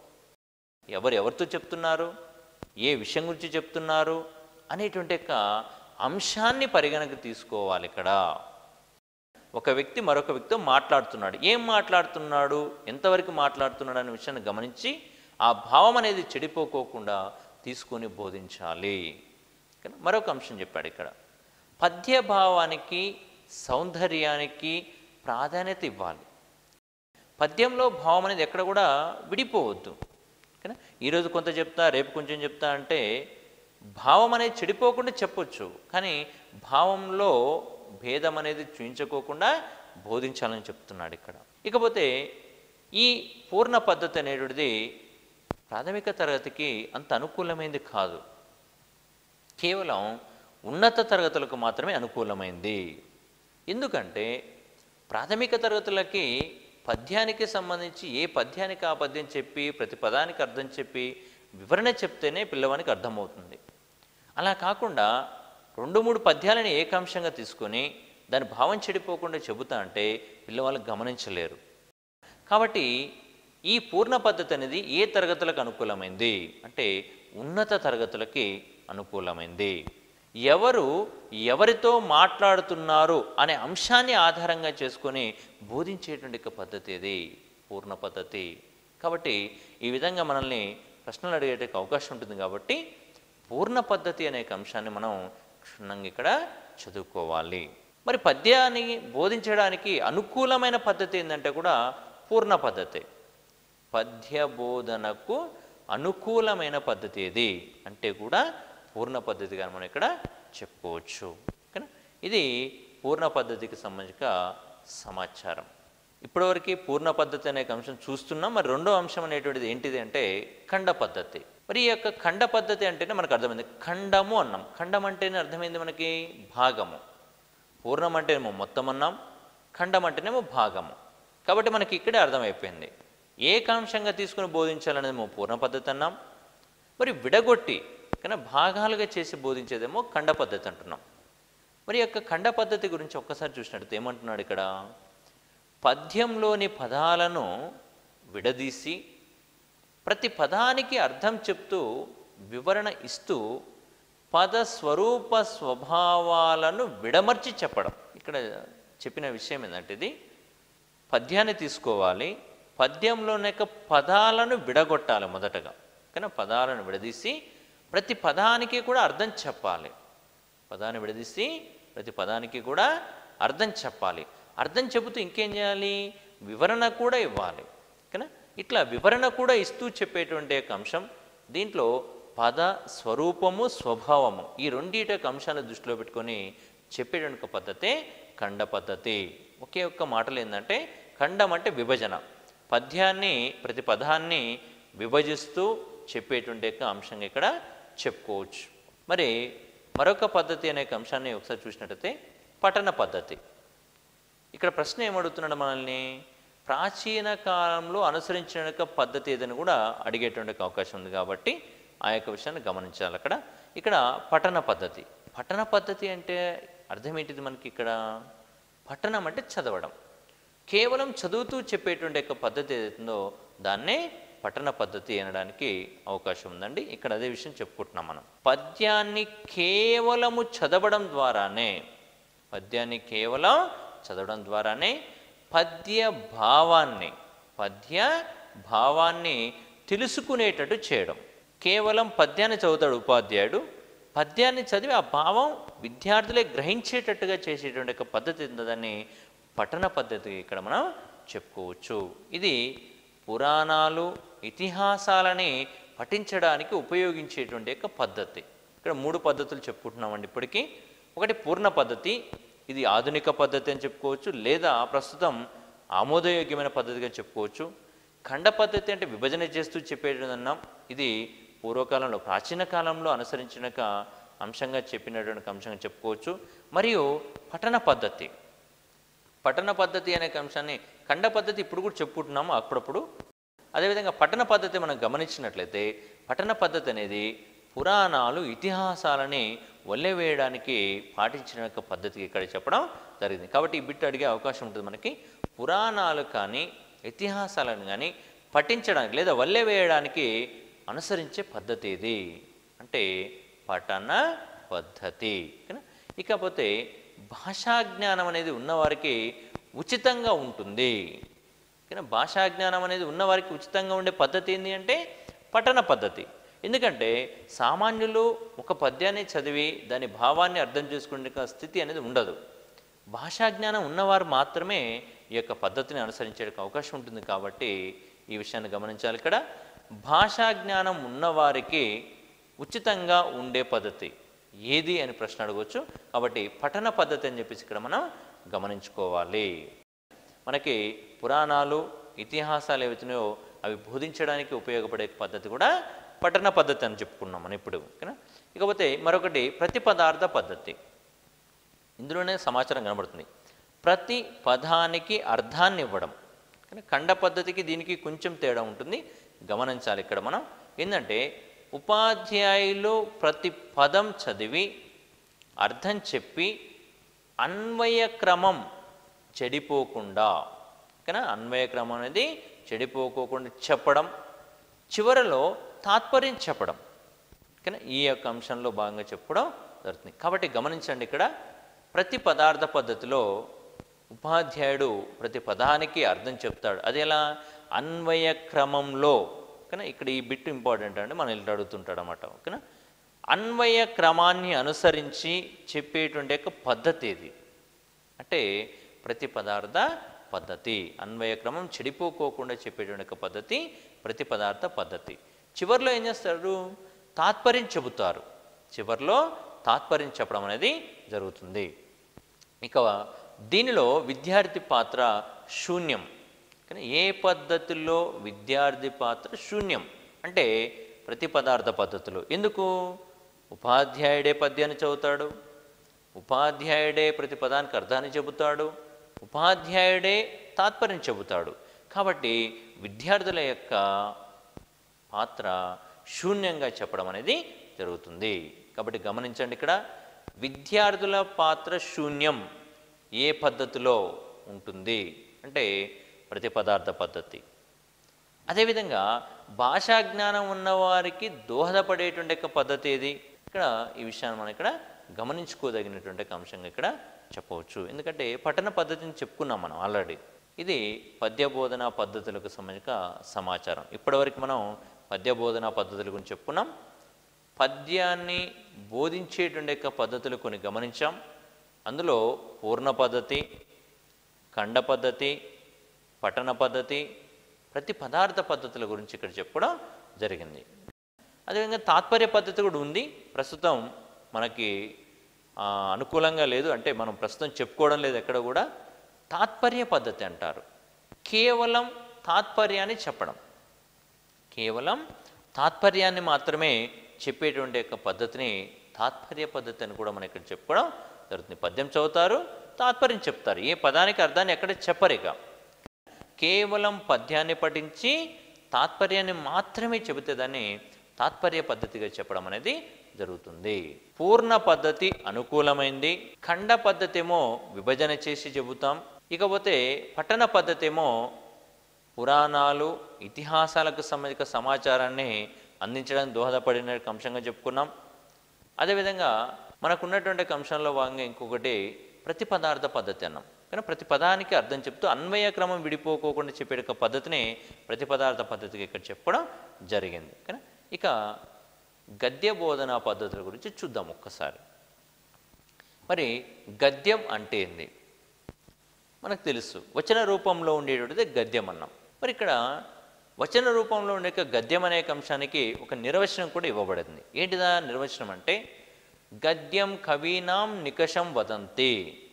ఎవరితో చెప్తున్నారు, ఏ విషయం గురించి చెప్తున్నారు అనేటువంటి యొక్క అంశాన్ని పరిగణకు తీసుకోవాలి. ఇక్కడ ఒక వ్యక్తి మరొక వ్యక్తితో మాట్లాడుతున్నాడు, ఏం మాట్లాడుతున్నాడు, ఎంతవరకు మాట్లాడుతున్నాడు అనే విషయాన్ని గమనించి ఆ భావం అనేది చెడిపోకోకుండా తీసుకొని బోధించాలి. మరొక అంశం చెప్పాడు ఇక్కడ, పద్య భావానికి సౌందర్యానికి ప్రాధాన్యత ఇవ్వాలి. పద్యంలో భావం అనేది ఎక్కడ కూడా విడిపోవద్దు. ఓకేనా? ఈరోజు కొంత చెప్తా, రేపు కొంచెం చెప్తా అంటే భావం అనేది చెడిపోకుండా చెప్పొచ్చు, కానీ భావంలో భేదం అనేది చూయించుకోకుండా బోధించాలని చెప్తున్నాడు ఇక్కడ. ఇకపోతే ఈ పూర్ణ పద్ధతి అనేటువంటిది ప్రాథమిక తరగతికి అంత అనుకూలమైనది కాదు, కేవలం ఉన్నత తరగతులకు మాత్రమే అనుకూలమైంది. ఎందుకంటే ప్రాథమిక తరగతులకి పద్యానికి సంబంధించి ఏ పద్యానికి ఆ పద్యం చెప్పి ప్రతి పదానికి అర్థం చెప్పి వివరణ చెప్తేనే పిల్లవానికి అర్థమవుతుంది. అలా కాకుండా 2-3 పద్యాలని ఏకాంశంగా తీసుకొని దాని భావం చెడిపోకుండా చెబుతా అంటే పిల్లవాళ్ళు గమనించలేరు. కాబట్టి ఈ పూర్ణ పద్ధతి అనేది ఏ తరగతులకు అనుకూలమైంది అంటే ఉన్నత తరగతులకి అనుకూలమైంది. ఎవరితో మాట్లాడుతున్నారు అనే అంశాన్ని ఆధారంగా చేసుకొని బోధించేటువంటి పద్ధతి ఇది పూర్ణ పద్ధతి. కాబట్టి ఈ విధంగా మనల్ని ప్రశ్నలు అడిగేట అవకాశం ఉంటుంది. కాబట్టి పూర్ణ పద్ధతి అనే అంశాన్ని మనం క్షుణ్ణంగా ఇక్కడ చదువుకోవాలి. మరి పద్యాన్ని బోధించడానికి అనుకూలమైన పద్ధతి ఏంటంటే కూడా పూర్ణ పద్ధతి. పద్య బోధనకు అనుకూలమైన పద్ధతి ఏది అంటే కూడా పూర్ణ పద్ధతిగా మనం ఇక్కడ చెప్పుకోవచ్చు. ఓకేనా? ఇది పూర్ణ పద్ధతికి సంబంధించిన సమాచారం. ఇప్పటివరకు పూర్ణ పద్ధతి అనే అంశం చూస్తున్నాం. మరి రెండో అంశం అనేటువంటిది ఏంటిది అంటే ఖండ పద్ధతి. మరి ఈ యొక్క ఖండ పద్ధతి అంటేనే మనకు అర్థమైంది, ఖండము అన్నాం. ఖండం అంటేనే అర్థమైంది మనకి భాగము. పూర్ణం అంటేనేమో మొత్తం అన్నాం, ఖండం అంటేనేమో భాగము. కాబట్టి మనకి ఇక్కడే అర్థమైపోయింది, ఏకాంశంగా తీసుకుని బోధించాలనేదేమో పూర్ణ పద్ధతి అన్నాం, మరి విడగొట్టి కానీ భాగాలుగా చేసి బోధించేదేమో ఖండ పద్ధతి అంటున్నాం. మరి యొక్క ఖండ పద్ధతి గురించి ఒక్కసారి చూసినట్టు ఏమంటున్నాడు ఇక్కడ, పద్యంలోని పదాలను విడదీసి ప్రతి పదానికి అర్థం చెప్తూ వివరణ ఇస్తూ పద స్వరూప స్వభావాలను విడమర్చి చెప్పడం. ఇక్కడ చెప్పిన విషయం ఏంటంటే ఇది పద్యాన్ని తీసుకోవాలి, పద్యంలోని యొక్క పదాలను విడగొట్టాలి మొదటగా. కానీ పదాలను విడదీసి ప్రతి పదానికి కూడా అర్థం చెప్పాలి. పదాన్ని విడదీసి ప్రతి పదానికి కూడా అర్థం చెప్పాలి. అర్థం చెబుతూ ఇంకేం చేయాలి, వివరణ కూడా ఇవ్వాలి. ఓకేనా? ఇట్లా వివరణ కూడా ఇస్తూ చెప్పేటువంటి ఒక అంశం. దీంట్లో పద స్వరూపము స్వభావము ఈ రెండింటి యొక్క అంశాలను దృష్టిలో పెట్టుకొని చెప్పేటువంటి ఒక పద్ధతే ఖండ పద్ధతి. ఒకే ఒక్క మాటలు ఏంటంటే ఖండం అంటే విభజన. పద్యాన్ని ప్రతి పదాన్ని విభజిస్తూ చెప్పేటువంటి యొక్క అంశంగా ఇక్కడ చెప్పుకోవచ్చు. మరి మరొక పద్ధతి అనే అంశాన్ని ఒకసారి చూసినట్టయితే పఠన పద్ధతి. ఇక్కడ ప్రశ్న ఏమడుగుతున్నాడు మనల్ని, ప్రాచీన కాలంలో అనుసరించిన పద్ధతి ఏదని కూడా అడిగేటువంటి అవకాశం ఉంది కాబట్టి ఆ యొక్క విషయాన్ని గమనించాలి. ఇక్కడ పఠన పద్ధతి. పఠన పద్ధతి అంటే అర్థం ఏంటిది మనకి ఇక్కడ? పఠనం అంటే చదవడం, కేవలం చదువుతూ చెప్పేటువంటి యొక్క పద్ధతి ఏదైతుందో దాన్నే పఠన పద్ధతి అనడానికి అవకాశం ఉందండి. ఇక్కడ అదే విషయం చెప్పుకుంటున్నాం మనం. పద్యాన్ని కేవలము చదవడం ద్వారానే, పద్యాన్ని కేవలం చదవడం ద్వారానే పద్య భావాన్ని తెలుసుకునేటట్టు చేయడం. కేవలం పద్యాన్ని చదువుతాడు ఉపాధ్యాయుడు, పద్యాన్ని చదివి ఆ భావం విద్యార్థులే గ్రహించేటట్టుగా చేసేటువంటి ఒక పద్ధతి దాన్ని పఠన పద్ధతి ఇక్కడ మనం చెప్పుకోవచ్చు. ఇది పురాణాలు ఇతిహాసాలని పఠించడానికి ఉపయోగించేటువంటి యొక్క పద్ధతి. ఇక్కడ 3 పద్ధతులు చెప్పుకుంటున్నామండి ఇప్పటికీ. ఒకటి పూర్ణ పద్ధతి, ఇది ఆధునిక పద్ధతి అని చెప్పుకోవచ్చు, లేదా ప్రస్తుతం ఆమోదయోగ్యమైన పద్ధతిగా చెప్పుకోవచ్చు. ఖండ పద్ధతి అంటే విభజన చేస్తూ చెప్పేది అన్నాం, ఇది పూర్వకాలంలో ప్రాచీన కాలంలో అనుసరించిన అంశంగా చెప్పినటువంటి అంశంగా చెప్పుకోవచ్చు. మరియు పఠన పద్ధతి, పఠన పద్ధతి అనే అంశాన్ని ఖండ పద్ధతి ఇప్పుడు కూడా చెప్పుకుంటున్నాము అప్పుడప్పుడు. అదేవిధంగా పఠన పద్ధతి మనం గమనించినట్లయితే పఠన పద్ధతి అనేది పురాణాలు ఇతిహాసాలని వల్లెవేయడానికి పాటించిన యొక్క పద్ధతికి ఇక్కడ చెప్పడం జరిగింది. కాబట్టి ఈ బిట్ అడిగే అవకాశం ఉంటుంది మనకి. పురాణాలు కానీ ఇతిహాసాలను కానీ పఠించడానికి లేదా వల్లెవేయడానికి అనుసరించే పద్ధతి ఇది అంటే పఠన పద్ధతి. ఇకపోతే భాషా జ్ఞానం అనేది ఉన్నవారికి ఉచితంగా ఉంటుంది. భాషా జ్ఞానం అనేది ఉన్నవారికి ఉచితంగా ఉండే పద్ధతి ఏంటి అంటే పఠన పద్ధతి. ఎందుకంటే సామాన్యులు ఒక పద్యాన్ని చదివి దాని భావాన్ని అర్థం చేసుకునే స్థితి అనేది ఉండదు. భాషా జ్ఞానం ఉన్నవారు మాత్రమే ఈ యొక్క పద్ధతిని అనుసరించే అవకాశం ఉంటుంది. కాబట్టి ఈ విషయాన్ని గమనించాలి. ఇక్కడ భాషా జ్ఞానం ఉన్నవారికి ఉచితంగా ఉండే పద్ధతి ఏది అని ప్రశ్న అడగవచ్చు. కాబట్టి పఠన పద్ధతి అని చెప్పేసి ఇక్కడ మనం గమనించుకోవాలి. మనకి పురాణాలు ఇతిహాసాలు ఏవైతున్నాయో అవి బోధించడానికి ఉపయోగపడే పద్ధతి కూడా పఠన పద్ధతి అని చెప్పుకున్నాం మనం ఇప్పుడు. ఓకేనా. ఇకపోతే మరొకటి ప్రతిపదార్థ పద్ధతి. ఇందులోనే సమాచారం కనబడుతుంది. ప్రతి పదానికి అర్థాన్ని ఇవ్వడం. ఖండ పద్ధతికి దీనికి కొంచెం తేడా ఉంటుంది, గమనించాలి. ఇక్కడ మనం ఏంటంటే ఉపాధ్యాయులు ప్రతి పదం చదివి అర్థం చెప్పి అన్వయ క్రమం చెడిపోకుండా, ఓకేనా, అన్వయ క్రమం అనేది చెడిపోకోకుండా చెప్పడం, చివరలో తాత్పర్యం చెప్పడం, ఓకేనా, ఈ యొక్క అంశంలో భాగంగా చెప్పడం జరుగుతుంది. కాబట్టి గమనించండి, ఇక్కడ ప్రతి పదార్థ పద్ధతిలో ఉపాధ్యాయుడు ప్రతి పదానికి అర్థం చెప్తాడు. అది ఎలా? అన్వయ క్రమంలో. ఓకేనా, ఇక్కడ ఈ బిట్ ఇంపార్టెంట్ అండి, మనం ఇలా అడుగుతుంటాడు అన్నమాట. ఓకేనా, అన్వయ క్రమాన్ని అనుసరించి చెప్పేటువంటి యొక్క పద్ధతి ఇది అంటే ప్రతి పదార్థ పద్ధతి. అన్వయ క్రమం చెడిపోకోకుండా చెప్పేటువంటి యొక్క పద్ధతి ప్రతి పదార్థ పద్ధతి. చివరిలో ఏం చేస్తారు? తాత్పర్యం చెబుతారు. చివరిలో తాత్పర్యం చెప్పడం అనేది జరుగుతుంది. ఇక దీనిలో విద్యార్థి పాత్ర శూన్యం. కానీ ఏ పద్ధతిలో విద్యార్థి పాత్ర శూన్యం అంటే ప్రతి పదార్థ పద్ధతిలో. ఎందుకు? ఉపాధ్యాయుడే పద్యాన్ని చదువుతాడు, ఉపాధ్యాయుడే ప్రతి పదానికి అర్థాన్ని చెబుతాడు, ఉపాధ్యాయుడే తాత్పర్యం చెబుతాడు. కాబట్టి విద్యార్థుల యొక్క పాత్ర శూన్యంగా చెప్పడం అనేది జరుగుతుంది. కాబట్టి గమనించండి, ఇక్కడ విద్యార్థుల పాత్ర శూన్యం ఏ పద్ధతిలో ఉంటుంది అంటే ప్రతి పదార్థ పద్ధతి. అదేవిధంగా భాషా జ్ఞానం ఉన్నవారికి దోహదపడేటువంటి యొక్క పద్ధతి ఏది? ఇక్కడ ఈ విషయాన్ని మనం ఇక్కడ గమనించుకోదగినటువంటి అంశంగా ఇక్కడ చెప్పవచ్చు. ఎందుకంటే పఠన పద్ధతిని చెప్పుకున్నాం మనం ఆల్రెడీ. ఇది పద్య బోధన పద్ధతులకు సంబంధించిన సమాచారం. ఇప్పటివరకు మనం పద్య బోధన పద్ధతుల గురించి చెప్పుకున్నాం. పద్యాన్ని బోధించేటువంటి యొక్క పద్ధతులు కొన్ని గమనించాం. అందులో పూర్ణ పద్ధతి, ఖండ పద్ధతి, పఠన పద్ధతి, ప్రతి పదార్థ పద్ధతుల గురించి ఇక్కడ చెప్పడం జరిగింది. అదేవిధంగా తాత్పర్య పద్ధతి కూడా ఉంది. ప్రస్తుతం మనకి అనుకూలంగా లేదు, అంటే మనం ప్రస్తుతం చెప్పుకోవడం లేదు ఎక్కడ కూడా. తాత్పర్య పద్ధతి అంటారు. కేవలం తాత్పర్యాన్ని చెప్పడం, కేవలం తాత్పర్యాన్ని మాత్రమే చెప్పేటువంటి యొక్క పద్ధతిని తాత్పర్య పద్ధతి అని కూడా మనం ఇక్కడ చెప్పుకోవడం జరుగుతుంది. పద్యం చదువుతారు, తాత్పర్యం చెప్తారు. ఏ పదానికి అర్థాన్ని ఎక్కడ చెప్పరిక. కేవలం పద్యాన్ని పఠించి తాత్పర్యాన్ని మాత్రమే చెబితే దాన్ని తాత్పర్య పద్ధతిగా చెప్పడం అనేది జరుగుతుంది. పూర్ణ పద్ధతి అనుకూలమైంది, ఖండ పద్ధతి ఏమో విభజన చేసి చెబుతాం. ఇకపోతే పఠన పద్ధతి ఏమో పురాణాలు, ఇతిహాసాలకు సంబంధించిన సమాచారాన్ని అందించడానికి దోహదపడిన అంశంగా చెప్పుకున్నాం. అదేవిధంగా మనకున్నటువంటి అంశంలో భాగంగా ఇంకొకటి ప్రతిపదార్థ పద్ధతి అన్నాం. కానీ ప్రతి పదానికి అర్థం చెప్తూ అన్వయ క్రమం విడిపోకోకుండా చెప్పే పద్ధతిని ప్రతిపదార్థ పద్ధతిగా ఇక్కడ చెప్పడం జరిగింది. కానీ ఇక గద్య బోధనా పద్ధతుల గురించి చూద్దాం ఒక్కసారి. మరి గద్యం అంటే ఏంది మనకు తెలుసు. వచన రూపంలో ఉండేటువంటిది గద్యం అన్నాం. మరి ఇక్కడ వచన రూపంలో ఉండే గద్యం అనే అంశానికి ఒక నిర్వచనం కూడా ఇవ్వబడింది. ఏంటిదా నిర్వచనం అంటే, గద్యం కవీనాం నికషం వదంతి.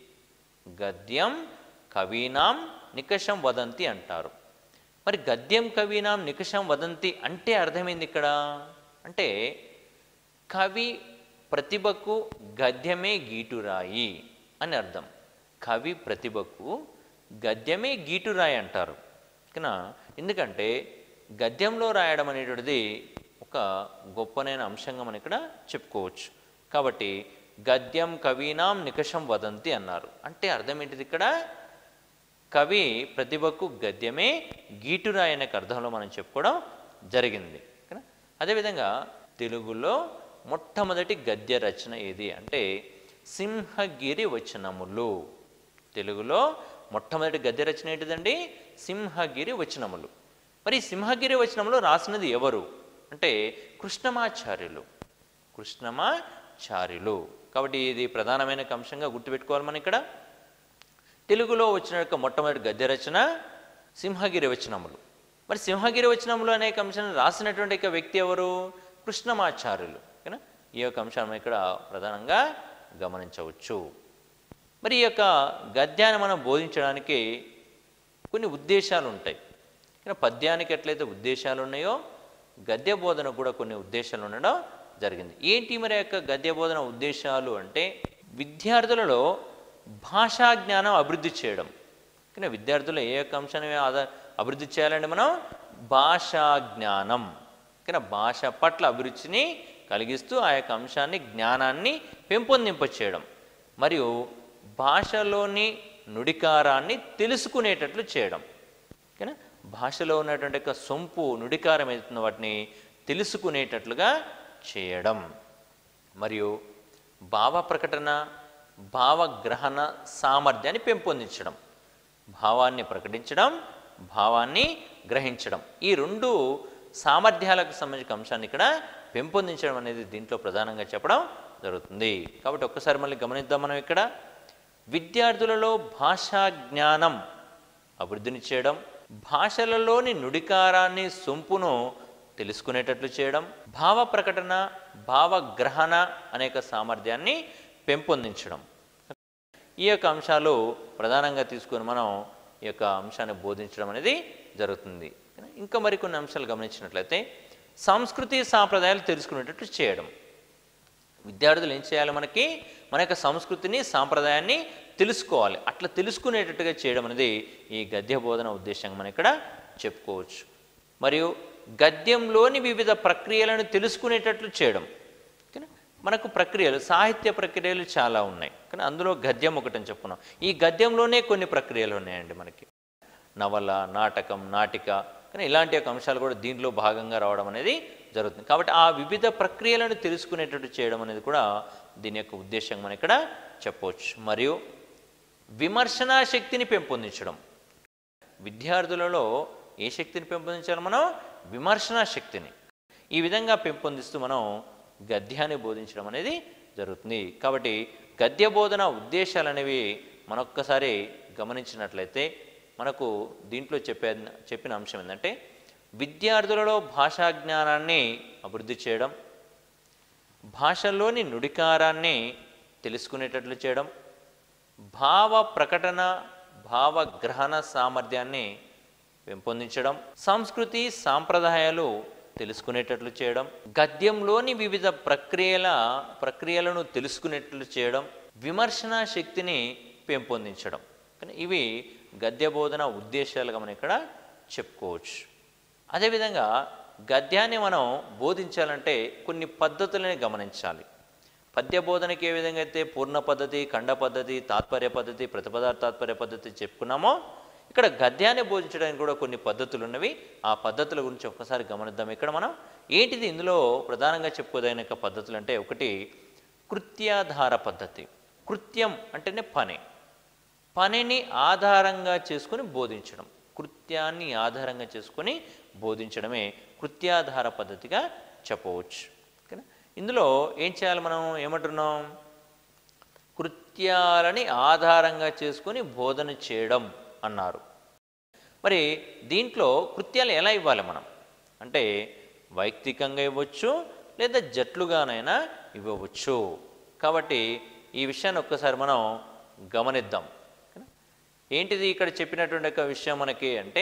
గద్యం కవీనాం నికషం వదంతి అంటారు. మరి గద్యం కవీనాం నికషం వదంతి అంటే అర్థమైంది ఇక్కడ అంటే, కవి ప్రతిభకు గద్యమే గీటురాయి అని అర్థం. కవి ప్రతిభకు గద్యమే గీటురాయి అంటారు. ఎందుకంటే గద్యంలో రాయడం అనేటువంటిది ఒక గొప్పనైన అంశంగా మనం ఇక్కడ చెప్పుకోవచ్చు. కాబట్టి గద్యం కవీనాం నికషం వదంతి అన్నారు. అంటే అర్థం ఏంటిది ఇక్కడ, కవి ప్రతిభకు గద్యమే గీటురాయి అనే అర్థంలో మనం చెప్పుకోవడం జరిగింది. అదేవిధంగా తెలుగులో మొట్టమొదటి గద్య రచన ఏది అంటే సింహగిరి వచనములు. తెలుగులో మొట్టమొదటి గద్య రచన ఏంటిదండి? సింహగిరి వచనములు. మరి సింహగిరి వచనములు రాసినది ఎవరు అంటే కృష్ణమాచార్యులు. కృష్ణమాచార్యులు. కాబట్టి ఇది ప్రధానమైన అంశంగా గుర్తుపెట్టుకోవాలి మనం ఇక్కడ. తెలుగులో వచ్చిన యొక్క మొట్టమొదటి గద్య రచన సింహగిరి వచనములు. మరి సింహగిరి వచనములు అనే అంశాన్ని రాసినటువంటి యొక్క వ్యక్తి ఎవరు? కృష్ణమాచార్యులు. ఈ యొక్క అంశాన్ని ఇక్కడ ప్రధానంగా గమనించవచ్చు. మరి ఈ యొక్క గద్యాన్ని మనం బోధించడానికి కొన్ని ఉద్దేశాలు ఉంటాయి. పద్యానికి ఎట్లయితే ఉద్దేశాలు ఉన్నాయో గద్య బోధన కూడా కొన్ని ఉద్దేశాలు ఉండడం జరిగింది. ఏంటి మరి యొక్క గద్య బోధన ఉద్దేశాలు అంటే, విద్యార్థులలో భాషా జ్ఞానం అభివృద్ధి చేయడం. కానీ విద్యార్థులు ఏ యొక్క అంశాన్ని అభివృద్ధి చేయాలంటే మనం భాషా జ్ఞానం. కానీ భాష పట్ల అభిరుచిని కలిగిస్తూ ఆ యొక్క అంశాన్ని జ్ఞానాన్ని పెంపొందింపచేయడం, మరియు భాషలోని నుడికారాన్ని తెలుసుకునేటట్లు చేయడం. ఓకేనా? భాషలో ఉన్నటువంటి యొక్క సొంపు నుడికారం ఏదైతుందో వాటిని తెలుసుకునేటట్లుగా చేయడం, మరియు భావ ప్రకటన భావగ్రహణ సామర్థ్యాన్ని పెంపొందించడం. భావాన్ని ప్రకటించడం, భావాన్ని గ్రహించడం, ఈ రెండు సామర్థ్యాలకు సంబంధించిన అంశాన్ని ఇక్కడ పెంపొందించడం అనేది దీంట్లో ప్రధానంగా చెప్పడం జరుగుతుంది. కాబట్టి ఒక్కసారి మళ్ళీ గమనిద్దాం. మనం ఇక్కడ విద్యార్థులలో భాషా జ్ఞానం అభివృద్ధిని చేయడం, భాషలలోని నుడికారాన్ని సొంపును తెలుసుకునేటట్లు చేయడం, భావ ప్రకటన భావగ్రహణ అనేక సామర్థ్యాన్ని పెంపొందించడం. ఈ యొక్క అంశాలు ప్రధానంగా తీసుకొని మనం ఈ యొక్క అంశాన్ని బోధించడం అనేది జరుగుతుంది. ఇంకా మరికొన్ని అంశాలు గమనించినట్లయితే సంస్కృతి సాంప్రదాయాలు తెలుసుకునేటట్లు చేయడం. విద్యార్థులు ఏం చేయాలి? మన యొక్క సంస్కృతిని సాంప్రదాయాన్ని తెలుసుకోవాలి. అట్లా తెలుసుకునేటట్టుగా చేయడం అనేది ఈ గద్య బోధన ఉద్దేశంగా మనం ఇక్కడ చెప్పుకోవచ్చు. మరియు గద్యంలోని వివిధ ప్రక్రియలను తెలుసుకునేటట్లు చేయడం. మనకు ప్రక్రియలు, సాహిత్య ప్రక్రియలు చాలా ఉన్నాయి, కానీ అందులో గద్యం ఒకటని చెప్పుకున్నాం. ఈ గద్యంలోనే కొన్ని ప్రక్రియలు ఉన్నాయండి మనకి. నవల, నాటకం, నాటిక, కానీ ఇలాంటి యొక్క అంశాలు కూడా దీంట్లో భాగంగా రావడం అనేది జరుగుతుంది. కాబట్టి ఆ వివిధ ప్రక్రియలను తెలుసుకునేటట్టు చేయడం అనేది కూడా దీని యొక్క ఉద్దేశం మనం ఇక్కడ చెప్పవచ్చు. మరియు విమర్శనా శక్తిని పెంపొందించడం. విద్యార్థులలో ఏ శక్తిని పెంపొందించాలి? మనం విమర్శనా శక్తిని. ఈ విధంగా పెంపొందిస్తూ మనం గద్యాన్ని బోధించడం అనేది జరుగుతుంది. కాబట్టి గద్య బోధన ఉద్దేశాలు అనేవి మనొక్కసారి గమనించినట్లయితే మనకు దీంట్లో చెప్పిన అంశం ఏంటంటే, విద్యార్థులలో భాషా జ్ఞానాన్ని అభివృద్ధి చేయడం, భాషలోని నుడికారాన్ని తెలుసుకునేటట్లు చేయడం, భావ ప్రకటన భావగ్రహణ సామర్థ్యాన్ని పెంపొందించడం, సంస్కృతి సాంప్రదాయాలు తెలుసుకునేటట్లు చేయడం, గద్యంలోని వివిధ ప్రక్రియలను తెలుసుకునేట్లు చేయడం, విమర్శనా శక్తిని పెంపొందించడం. కానీ ఇవి గద్య బోధన ఉద్దేశాలుగా మనం ఇక్కడ చెప్పుకోవచ్చు. అదేవిధంగా గద్యాన్ని మనం బోధించాలంటే కొన్ని పద్ధతులని గమనించాలి. పద్య బోధనకి ఏ విధంగా అయితే పూర్ణ పద్ధతి, ఖండ పద్ధతి, తాత్పర్య పద్ధతి, ప్రతిపదార్థ తాత్పర్య పద్ధతి చెప్పుకున్నామో, ఇక్కడ గద్యాన్ని బోధించడానికి కూడా కొన్ని పద్ధతులు ఉన్నవి. ఆ పద్ధతుల గురించి ఒక్కసారి గమనిద్దాం. ఇక్కడ మనం ఏంటిది ఇందులో ప్రధానంగా చెప్పుకోదగిన పద్ధతులు అంటే, ఒకటి కృత్యాధార పద్ధతి. కృత్యం అంటేనే పనిని ఆధారంగా చేసుకొని బోధించడం. కృత్యాన్ని ఆధారంగా చేసుకొని బోధించడమే కృత్యాధార పద్ధతిగా చెప్పవచ్చు. ఓకేనా? ఇందులో ఏం చేయాలి, మనం ఏమంటున్నాం, కృత్యాలని ఆధారంగా చేసుకొని బోధన చేయడం అన్నారు. మరి దీంట్లో కృత్యాలు ఎలా ఇవ్వాలి మనం అంటే, వైయక్తికంగా ఇవ్వచ్చు లేదా జట్లుగానైనా ఇవ్వవచ్చు. కాబట్టి ఈ విషయాన్ని ఒక్కసారి మనం గమనిద్దాం. ఏంటిది ఇక్కడ చెప్పినటువంటి ఒక విషయం మనకి అంటే,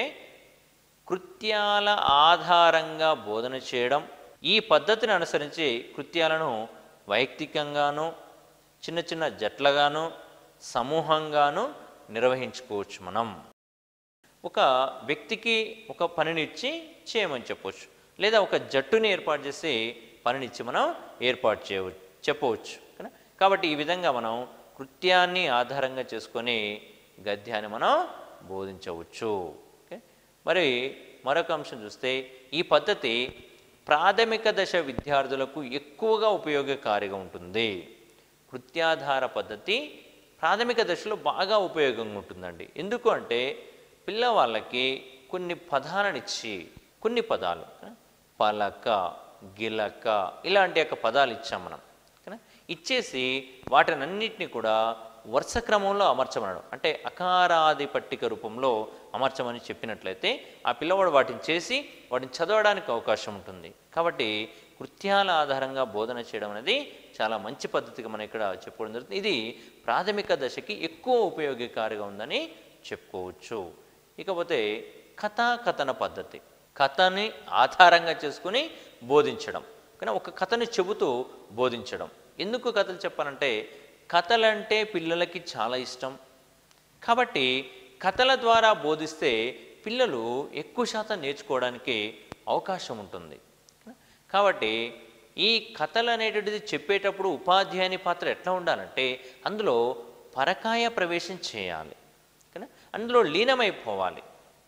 కృత్యాల ఆధారంగా బోధన చేయడం. ఈ పద్ధతిని అనుసరించి కృత్యాలను వైయక్తికంగాను, చిన్న చిన్న జట్లగాను, సమూహంగాను నిర్వహించుకోవచ్చు. మనం ఒక వ్యక్తికి ఒక పనినిచ్చి చేయమని చెప్పవచ్చు, లేదా ఒక జట్టుని ఏర్పాటు చేసి పనినిచ్చి మనం చెప్పవచ్చు. కాబట్టి ఈ విధంగా మనం కృత్యాన్ని ఆధారంగా చేసుకొని గద్యాన్ని మనం బోధించవచ్చు. ఓకే, మరి మరొక అంశం చూస్తే, ఈ పద్ధతి ప్రాథమిక దశ విద్యార్థులకు ఎక్కువగా ఉపయోగకారిగా ఉంటుంది. కృత్యాధార పద్ధతి ప్రాథమిక దశలో బాగా ఉపయోగంగా ఉంటుందండి. ఎందుకు అంటే, పిల్లవాళ్ళకి కొన్ని పదాలనిచ్చి, కొన్ని పదాలు పలక, గిలక ఇలాంటి యొక్క పదాలు ఇచ్చాం మనం. ఇచ్చేసి వాటినన్నిటిని కూడా వరుస క్రమంలో అమర్చమనడం, అంటే అకారాది పట్టిక రూపంలో అమర్చమని చెప్పినట్లయితే ఆ పిల్లవాడు వాటిని చేసి వాటిని చదవడానికి అవకాశం ఉంటుంది. కాబట్టి కృత్యాల ఆధారంగా బోధన చేయడం అనేది చాలా మంచి పద్ధతిగా మనం ఇక్కడ చెప్పుకోవడం జరుగుతుంది. ఇది ప్రాథమిక దశకి ఎక్కువ ఉపయోగకారిగా ఉందని చెప్పుకోవచ్చు. ఇకపోతే కథాకథన పద్ధతి. కథని ఆధారంగా చేసుకుని బోధించడం, కానీ ఒక కథని చెబుతూ బోధించడం. ఎందుకు కథలు చెప్పాలంటే, కథలంటే పిల్లలకి చాలా ఇష్టం. కాబట్టి కథల ద్వారా బోధిస్తే పిల్లలు ఎక్కువ శాతం నేర్చుకోవడానికి అవకాశం ఉంటుంది. కాబట్టి ఈ కథలు అనేటువంటిది చెప్పేటప్పుడు ఉపాధ్యాయుని పాత్ర ఎట్లా ఉండాలంటే, అందులో పరకాయ ప్రవేశం చేయాలి, అందులో లీనమైపోవాలి.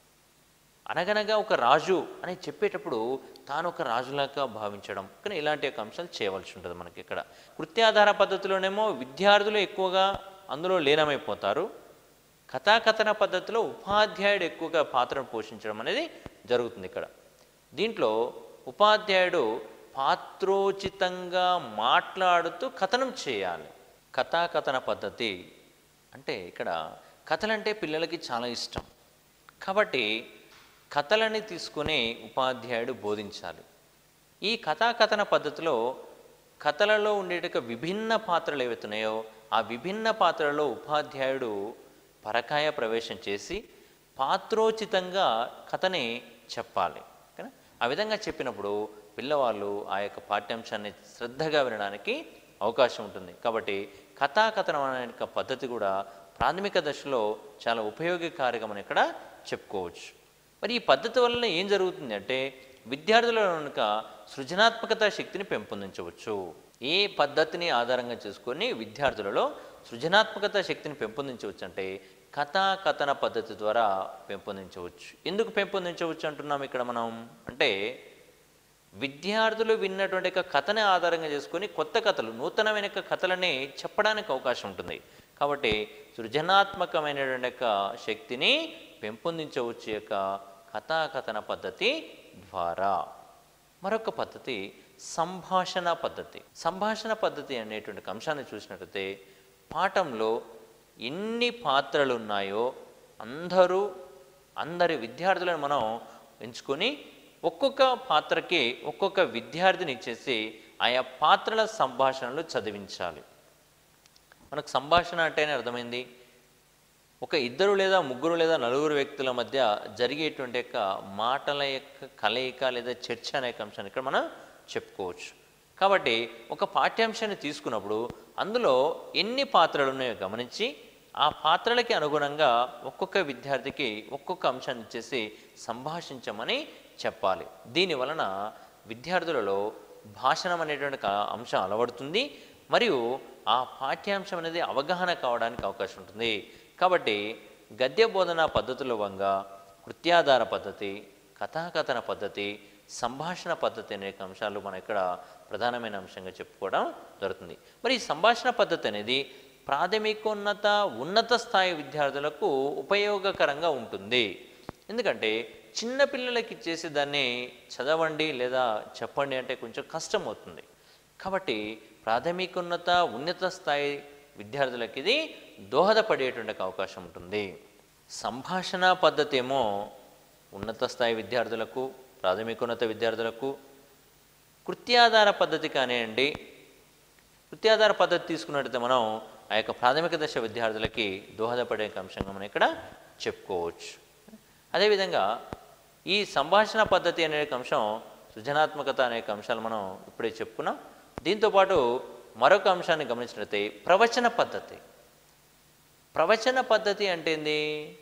అనగనగా ఒక రాజు అని చెప్పేటప్పుడు తాను ఒక రాజులాగా భావించడం, కానీ ఇలాంటి యొక్క అంశాలు చేయవలసి ఉంటుంది మనకి. ఇక్కడ కృత్యాధార పద్ధతిలోనేమో విద్యార్థులు ఎక్కువగా అందులో లీనమైపోతారు. కథాకథన పద్ధతిలో ఉపాధ్యాయుడు ఎక్కువగా పాత్రను పోషించడం అనేది జరుగుతుంది ఇక్కడ. దీంట్లో ఉపాధ్యాయుడు పాత్రోచితంగా మాట్లాడుతూ కథనం చేయాలి. కథాకథన పద్ధతి అంటే, ఇక్కడ కథలంటే పిల్లలకి చాలా ఇష్టం. కాబట్టి కథలని తీసుకుని ఉపాధ్యాయుడు బోధించాలి. ఈ కథాకథన పద్ధతిలో కథలలో ఉండేట విభిన్న పాత్రలు ఏవైతున్నాయో ఆ విభిన్న పాత్రలలో ఉపాధ్యాయుడు పరకాయ ప్రవేశం చేసి పాత్రోచితంగా కథని చెప్పాలి. ఆ విధంగా చెప్పినప్పుడు పిల్లవాళ్ళు ఆ యొక్క పాఠ్యాంశాన్ని శ్రద్ధగా వినడానికి అవకాశం ఉంటుంది. కాబట్టి కథాకథనం అనే పద్ధతి కూడా ప్రాథమిక దశలో చాలా ఉపయోగకారిగా మనం ఇక్కడ చెప్పుకోవచ్చు. మరి ఈ పద్ధతి వలన ఏం జరుగుతుంది అంటే, విద్యార్థుల కనుక సృజనాత్మకత శక్తిని పెంపొందించవచ్చు. ఏ పద్ధతిని ఆధారంగా చేసుకొని విద్యార్థులలో సృజనాత్మకత శక్తిని పెంపొందించవచ్చు అంటే, కథాకథన పద్ధతి ద్వారా పెంపొందించవచ్చు. ఎందుకు పెంపొందించవచ్చు అంటున్నాం ఇక్కడ మనం అంటే, విద్యార్థులు విన్నటువంటి కథని ఆధారంగా చేసుకొని కొత్త కథలు, నూతనమైన కథలని చెప్పడానికి అవకాశం ఉంటుంది. కాబట్టి సృజనాత్మకమైనటువంటి శక్తిని పెంపొందించవచ్చు యొక్క కథాకథన పద్ధతి ద్వారా. మరొక పద్ధతి సంభాషణ పద్ధతి. సంభాషణ పద్ధతి అనేటువంటి అంశాన్ని చూసినట్లయితే, పాఠంలో ఎన్ని పాత్రలు ఉన్నాయో అందరి విద్యార్థులను మనం ఎంచుకొని ఒక్కొక్క పాత్రకి ఒక్కొక్క విద్యార్థిని ఇచ్చేసి ఆయా పాత్రల సంభాషణలు చదివించాలి. మనకు సంభాషణ అంటేనే అర్థమైంది, ఒక ఇద్దరు లేదా ముగ్గురు లేదా నలుగురు వ్యక్తుల మధ్య జరిగేటువంటి యొక్క మాటల యొక్క కలయిక లేదా చర్చ అనే అంశాన్ని ఇక్కడ మనం చెప్పుకోవచ్చు. కాబట్టి ఒక పాఠ్యాంశాన్ని తీసుకున్నప్పుడు అందులో ఎన్ని పాత్రలు ఉన్నాయో గమనించి ఆ పాత్రలకి అనుగుణంగా ఒక్కొక్క విద్యార్థికి ఒక్కొక్క అంశాన్ని ఇచ్చేసి సంభాషించమని చెప్పాలి. దీనివలన విద్యార్థులలో భాషణం అనేటువంటి అంశం అలవడుతుంది, మరియు ఆ పాఠ్యాంశం అనేది అవగాహన కావడానికి అవకాశం ఉంటుంది. కాబట్టి గద్య బోధనా పద్ధతుల వంగా కృత్యాధార పద్ధతి, కథాకథన పద్ధతి, సంభాషణ పద్ధతి అనే అంశాలు మనం ఇక్కడ ప్రధానమైన అంశంగా చెప్పుకోవడం జరుగుతుంది. మరి ఈ సంభాషణ పద్ధతి అనేది ప్రాథమికోన్నత ఉన్నత స్థాయి విద్యార్థులకు ఉపయోగకరంగా ఉంటుంది. ఎందుకంటే చిన్నపిల్లలకి ఇచ్చేసి దాన్ని చదవండి లేదా చెప్పండి అంటే కొంచెం కష్టం అవుతుంది. కాబట్టి ప్రాథమికోన్నత ఉన్నత స్థాయి విద్యార్థులకి ఇది దోహదపడేటువంటి అవకాశం ఉంటుంది. సంభాషణ పద్ధతి ఏమో ఉన్నత స్థాయి విద్యార్థులకు, ప్రాథమికోన్నత విద్యార్థులకు, కృత్యాధార పద్ధతి కానివ్వండి, కృత్యాధార పద్ధతి తీసుకున్నట్టయితే మనం ఆ యొక్క ప్రాథమిక దశ విద్యార్థులకి దోహదపడే అంశంగా మనం ఇక్కడ చెప్పుకోవచ్చు. అదేవిధంగా ఈ సంభాషణ పద్ధతి అనే అంశం, సృజనాత్మకత అనే అంశాలు మనం ఇప్పుడే చెప్పుకున్నాం. దీంతోపాటు మరొక అంశాన్ని గమనించినట్లయితే ప్రవచన పద్ధతి. ప్రవచన పద్ధతి అంటే ఏంది?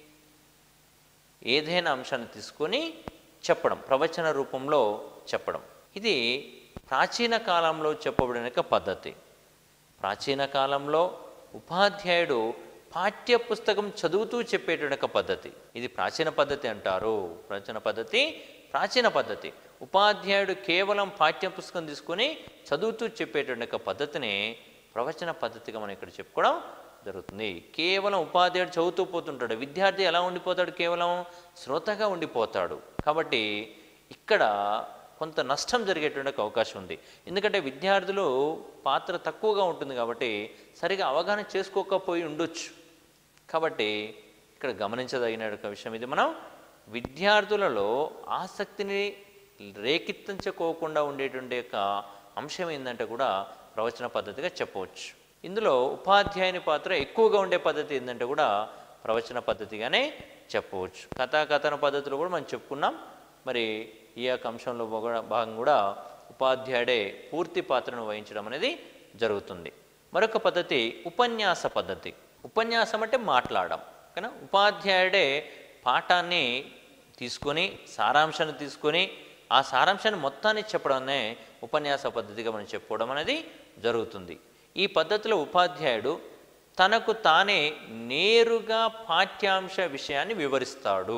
ఏదైనా అంశాన్ని తీసుకొని చెప్పడం, ప్రవచన రూపంలో చెప్పడం. ఇది ప్రాచీన కాలంలో చెప్పబడిన పద్ధతి. ప్రాచీన కాలంలో ఉపాధ్యాయుడు పాఠ్య పుస్తకం చదువుతూ చెప్పేటువంటి పద్ధతి, ఇది ప్రాచీన పద్ధతి అంటారు. ప్రవచన పద్ధతి ప్రాచీన పద్ధతి. ఉపాధ్యాయుడు కేవలం పాఠ్య పుస్తకం తీసుకొని చదువుతూ చెప్పేటువంటి పద్ధతిని ప్రవచన పద్ధతిగా మనం ఇక్కడ చెప్పుకోవడం జరుగుతుంది. కేవలం ఉపాధ్యాయుడు చదువుతూ పోతుంటాడు, విద్యార్థి ఎలా ఉండిపోతాడు? కేవలం శ్రోతగా ఉండిపోతాడు. కాబట్టి ఇక్కడ కొంత నష్టం జరిగేటువంటి అవకాశం ఉంది. ఎందుకంటే విద్యార్థులు పాత్ర తక్కువగా ఉంటుంది కాబట్టి సరిగా అవగాహన చేసుకోకపోయి ఉండొచ్చు. కాబట్టి ఇక్కడ గమనించదగిన విషయం ఇది. మనం విద్యార్థులలో ఆసక్తిని రేకెత్తించుకోకుండా ఉండేటువంటి యొక్క అంశం ఏంటంటే కూడా ప్రవచన పద్ధతిగా చెప్పవచ్చు. ఇందులో ఉపాధ్యాయుని పాత్ర ఎక్కువగా ఉండే పద్ధతి ఏంటంటే కూడా ప్రవచన పద్ధతిగానే చెప్పవచ్చు. కథాకథన పద్ధతులు కూడా మనం చెప్పుకున్నాం. మరి ఈ యొక్క అంశంలో భాగం కూడా ఉపాధ్యాయుడే పూర్తి పాత్రను వహించడం అనేది జరుగుతుంది. మరొక పద్ధతి ఉపన్యాస పద్ధతి. ఉపన్యాసం అంటే మాట్లాడడం. కానీ ఉపాధ్యాయుడే పాఠాన్ని తీసుకొని, సారాంశాన్ని తీసుకొని ఆ సారాంశాన్ని మొత్తాన్ని చెప్పడాన్నే ఉపన్యాస పద్ధతిగా మనం చెప్పుకోవడం అనేది జరుగుతుంది. ఈ పద్ధతిలో ఉపాధ్యాయుడు తనకు తానే నేరుగా పాఠ్యాంశ విషయాన్ని వివరిస్తాడు.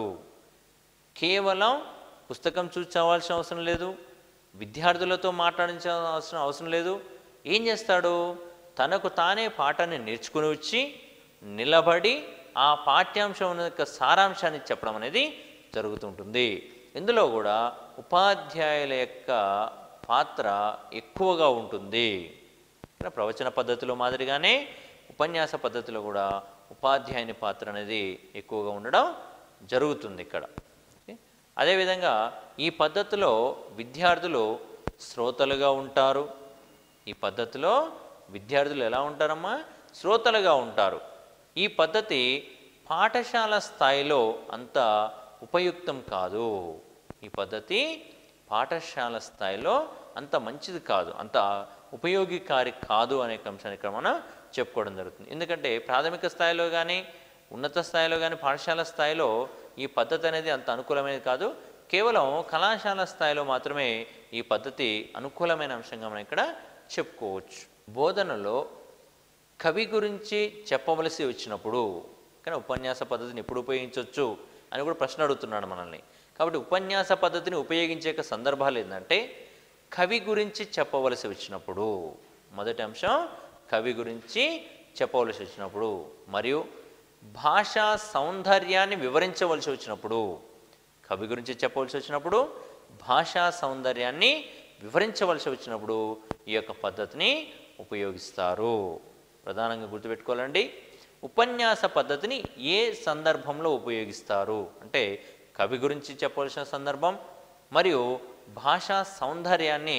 కేవలం పుస్తకం చూసి చదవాల్సిన అవసరం లేదు, విద్యార్థులతో మాట్లాడించాల్సిన అవసరం లేదు. ఏం చేస్తాడు? తనకు తానే పాఠాన్ని నేర్చుకుని వచ్చి నిలబడి ఆ పాఠ్యాంశం యొక్క సారాంశాన్ని చెప్పడం అనేది జరుగుతుంటుంది. ఇందులో కూడా ఉపాధ్యాయుల యొక్క పాత్ర ఎక్కువగా ఉంటుంది. ప్రవచన పద్ధతిలో మాదిరిగానే ఉపన్యాస పద్ధతిలో కూడా ఉపాధ్యాయుని పాత్ర అనేది ఎక్కువగా ఉండడం జరుగుతుంది ఇక్కడ. అదేవిధంగా ఈ పద్ధతిలో విద్యార్థులు శ్రోతలుగా ఉంటారు. ఈ పద్ధతిలో విద్యార్థులు ఎలా ఉంటారమ్మా? శ్రోతలుగా ఉంటారు. ఈ పద్ధతి పాఠశాల స్థాయిలో అంత ఉపయుక్తం కాదు. ఈ పద్ధతి పాఠశాల స్థాయిలో అంత మంచిది కాదు, అంత ఉపయోగకారి కాదు అనే అంశాన్ని ఇక్కడ మనం చెప్పుకోవడం జరుగుతుంది. ఎందుకంటే ప్రాథమిక స్థాయిలో కానీ ఉన్నత స్థాయిలో కానీ పాఠశాల స్థాయిలో ఈ పద్ధతి అనేది అంత అనుకూలమైనది కాదు. కేవలం కళాశాల స్థాయిలో మాత్రమే ఈ పద్ధతి అనుకూలమైన అంశంగా మనం ఇక్కడ చెప్పుకోవచ్చు. బోధనలో కవి గురించి చెప్పవలసి వచ్చినప్పుడు, కానీ ఉపన్యాస పద్ధతిని ఎప్పుడు ఉపయోగించవచ్చు అని కూడా ప్రశ్న అడుగుతున్నాడు మనల్ని. కాబట్టి ఉపన్యాస పద్ధతిని ఉపయోగించే సందర్భాలు ఏంటంటే కవి గురించి చెప్పవలసి వచ్చినప్పుడు, మొదటి అంశం కవి గురించి చెప్పవలసి వచ్చినప్పుడు, మరియు భాషా సౌందర్యాన్ని వివరించవలసి వచ్చినప్పుడు. కవి గురించి చెప్పవలసి వచ్చినప్పుడు, భాషా సౌందర్యాన్ని వివరించవలసి వచ్చినప్పుడు ఈ యొక్క పద్ధతిని ఉపయోగిస్తారు. ప్రధానంగా గుర్తుపెట్టుకోవాలండి, ఉపన్యాస పద్ధతిని ఏ సందర్భంలో ఉపయోగిస్తారు అంటే కవి గురించి చెప్పవలసిన సందర్భం మరియు భాషా సౌందర్యాన్ని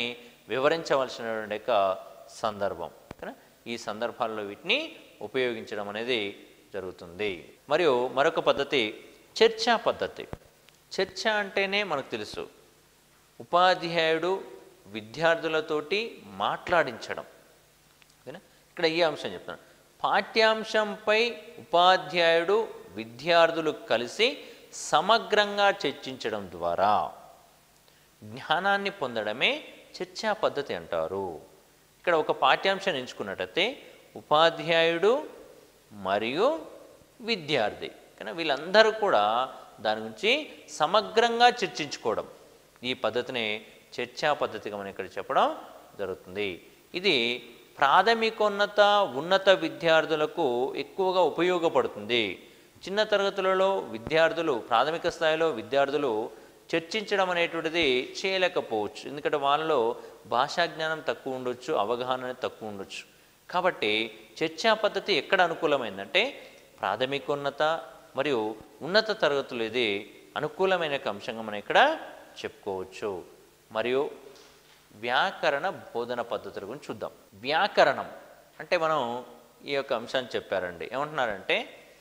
వివరించవలసినటువంటి సందర్భం. ఈ సందర్భాల్లో వీటిని ఉపయోగించడం అనేది జరుగుతుంది. మరియు మరొక పద్ధతి చర్చా పద్ధతి. చర్చ అంటేనే మనకు తెలుసు, ఉపాధ్యాయుడు విద్యార్థులతోటి మాట్లాడించడం. ఓకేనా? ఇక్కడ ఈ అంశం చెప్తాను. పాఠ్యాంశంపై ఉపాధ్యాయుడు విద్యార్థులు కలిసి సమగ్రంగా చర్చించడం ద్వారా జ్ఞానాన్ని పొందడమే చర్చా పద్ధతి అంటారు. ఇక్కడ ఒక పాఠ్యాంశాన్ని ఎంచుకున్నట్టయితే ఉపాధ్యాయుడు మరియు విద్యార్థి, కానీ వీళ్ళందరూ కూడా దాని గురించి సమగ్రంగా చర్చించుకోవడం, ఈ పద్ధతిని చర్చా పద్ధతిగా మనం ఇక్కడ చెప్పడం జరుగుతుంది. ఇది ప్రాథమికోన్నత ఉన్నత విద్యార్థులకు ఎక్కువగా ఉపయోగపడుతుంది. చిన్న తరగతులలో విద్యార్థులు, ప్రాథమిక స్థాయిలో విద్యార్థులు చర్చించడం అనేటువంటిది చేయలేకపోవచ్చు. ఎందుకంటే వాళ్ళలో భాషా జ్ఞానం తక్కువ ఉండొచ్చు, అవగాహన తక్కువ ఉండొచ్చు. కాబట్టి చర్చా పద్ధతి ఎక్కడ అనుకూలమైందంటే ప్రాథమికోన్నత మరియు ఉన్నత తరగతులు ఇది అనుకూలమైన అంశంగా మనం ఇక్కడ చెప్పుకోవచ్చు. మరియు వ్యాకరణ బోధన పద్ధతుల గురించి చూద్దాం. వ్యాకరణం అంటే మనం ఈ యొక్క అంశాన్ని చెప్పారండి. ఏమంటున్నారంటే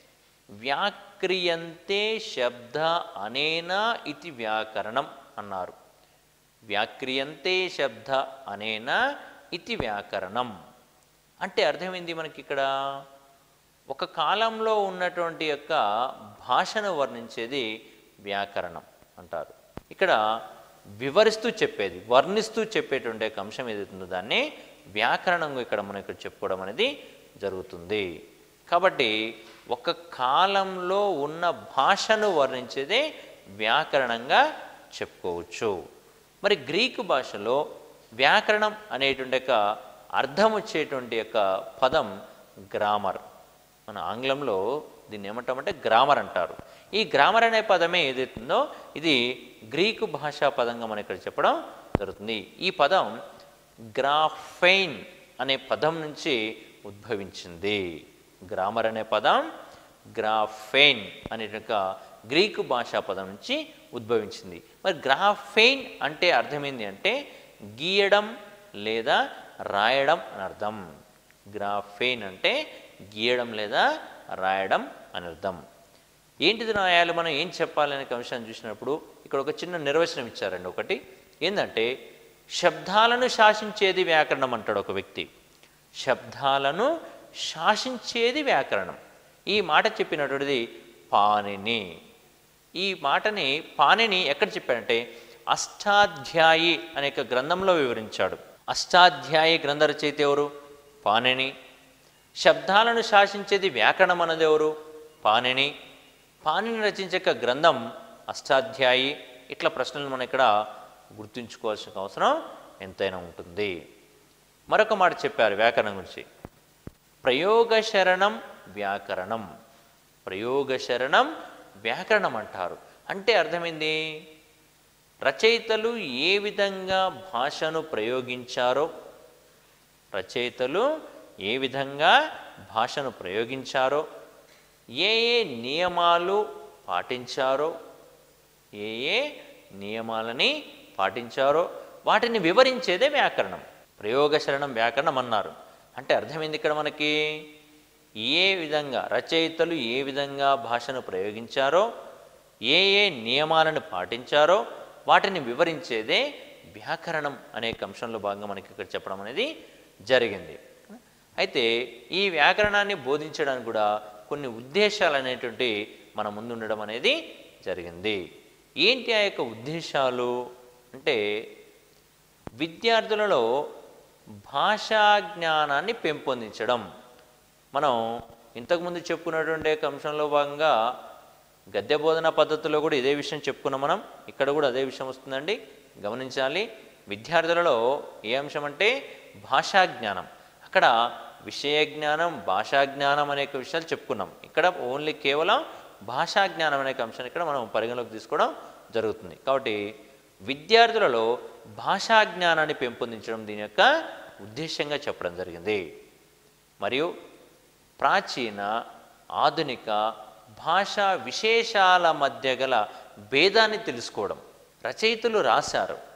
వ్యాక్రియంతే శబ్ద అనేనా ఇది వ్యాకరణం అన్నారు. వ్యాక్రియంతే శబ్ద అనేనా ఇది వ్యాకరణం అంటే అర్థమైంది మనకి ఇక్కడ ఒక కాలంలో ఉన్నటువంటి యొక్క భాషను వర్ణించేది వ్యాకరణం అంటారు. ఇక్కడ వివరిస్తూ చెప్పేది, వర్ణిస్తూ చెప్పేటువంటి అంశం ఏదైతుందో దాన్ని వ్యాకరణంగా ఇక్కడ మనం ఇక్కడ చెప్పుకోవడం అనేది జరుగుతుంది. కాబట్టి ఒక కాలంలో ఉన్న భాషను వర్ణించేదే వ్యాకరణంగా చెప్పుకోవచ్చు. మరి గ్రీకు భాషలో వ్యాకరణం అనేటువంటి యొక్క అర్థం వచ్చేటువంటి యొక్క పదం గ్రామర్. మన ఆంగ్లంలో దీన్ని ఏమంటామంటే గ్రామర్ అంటారు. ఈ గ్రామర్ అనే పదమే ఏదైతుందో ఇది గ్రీకు భాషా పదంగా మనం ఇక్కడ చెప్పడం జరుగుతుంది. ఈ పదం గ్రాఫెయిన్ అనే పదం నుంచి ఉద్భవించింది. గ్రామర్ అనే పదం గ్రాఫెయిన్ అనే గ్రీకు భాషా పదం నుంచి ఉద్భవించింది. మరి గ్రాఫెయిన్ అంటే అర్థమైంది అంటే గీయడం లేదా రాయడం అని అర్థం. గ్రాఫెయిన్ అంటే గీయడం లేదా రాయడం అని అర్థం. ఏంటిది రాయాలి, మనం ఏం చెప్పాలనే అంశాన్ని చూసినప్పుడు ఇక్కడ ఒక చిన్న నిర్వచనం ఇచ్చారండి. ఒకటి ఏంటంటే శబ్దాలను శాసించేది వ్యాకరణం అంటాడు ఒక వ్యక్తి. శబ్దాలను శాసించేది వ్యాకరణం. ఈ మాట చెప్పినటువంటిది పాణిని. ఈ మాటని పాణిని ఎక్కడ చెప్పాడంటే అష్టాధ్యాయి అనే గ్రంథంలో వివరించాడు. అష్టాధ్యాయి గ్రంథ రచయిత ఎవరు? పాణిని. శబ్దాలను శాసించేది వ్యాకరణం అన్నది ఎవరు? పాణిని. పాణిని రచించే గ్రంథం అష్టాధ్యాయి. ఇట్లా ప్రశ్నలు మనం ఇక్కడ గుర్తుంచుకోవాల్సిన అవసరం ఎంతైనా ఉంటుంది. మరొక మాట చెప్పారు వ్యాకరణం గురించి, ప్రయోగశరణం వ్యాకరణం. ప్రయోగశరణం వ్యాకరణం అంటారు. అంటే అర్థమైంది రచయితలు ఏ విధంగా భాషను ప్రయోగించారో, రచయితలు ఏ విధంగా భాషను ప్రయోగించారో, ఏ ఏ నియమాలు పాటించారో, ఏ ఏ నియమాలని పాటించారో వాటిని వివరించేదే వ్యాకరణం. ప్రయోగశరణం వ్యాకరణం అన్నారు. అంటే అర్థమైంది ఇక్కడ మనకి ఏ విధంగా రచయితలు ఏ విధంగా భాషను ప్రయోగించారో, ఏ ఏ నియమాలను పాటించారో వాటిని వివరించేదే వ్యాకరణం అనే అంశంలో భాగంగా మనకి ఇక్కడ చెప్పడం అనేది జరిగింది. అయితే ఈ వ్యాకరణాన్ని బోధించడానికి కూడా కొన్ని ఉద్దేశాలు అనేటువంటి మన ముందు ఉండడం అనేది జరిగింది. ఏంటి ఆ యొక్క ఉద్దేశాలు అంటే విద్యార్థులలో భాషా జ్ఞానాన్ని పెంపొందించడం. మనం ఇంతకుముందు చెప్పుకున్నటువంటి అంశంలో భాగంగా గద్య బోధన పద్ధతిలో కూడా ఇదే విషయం చెప్పుకున్నాం మనం. ఇక్కడ కూడా అదే విషయం వస్తుందండి, గమనించాలి. విద్యార్థులలో ఏ అంశం అంటే భాషా జ్ఞానం. అక్కడ విషయ జ్ఞానం, భాషా జ్ఞానం అనేక విషయాలు చెప్పుకున్నాం. ఇక్కడ ఓన్లీ కేవలం భాషా జ్ఞానం అనే అంశాన్ని ఇక్కడ మనం పరిగణలోకి తీసుకోవడం జరుగుతుంది. కాబట్టి విద్యార్థులలో భాషా జ్ఞానాన్ని పెంపొందించడం దీని యొక్క ఉద్దేశంగా చెప్పడం జరిగింది. మరియు ప్రాచీన ఆధునిక భాషా విశేషాల మధ్య గల భేదాన్ని తెలుసుకోవడం. రచయితలు రాశారు,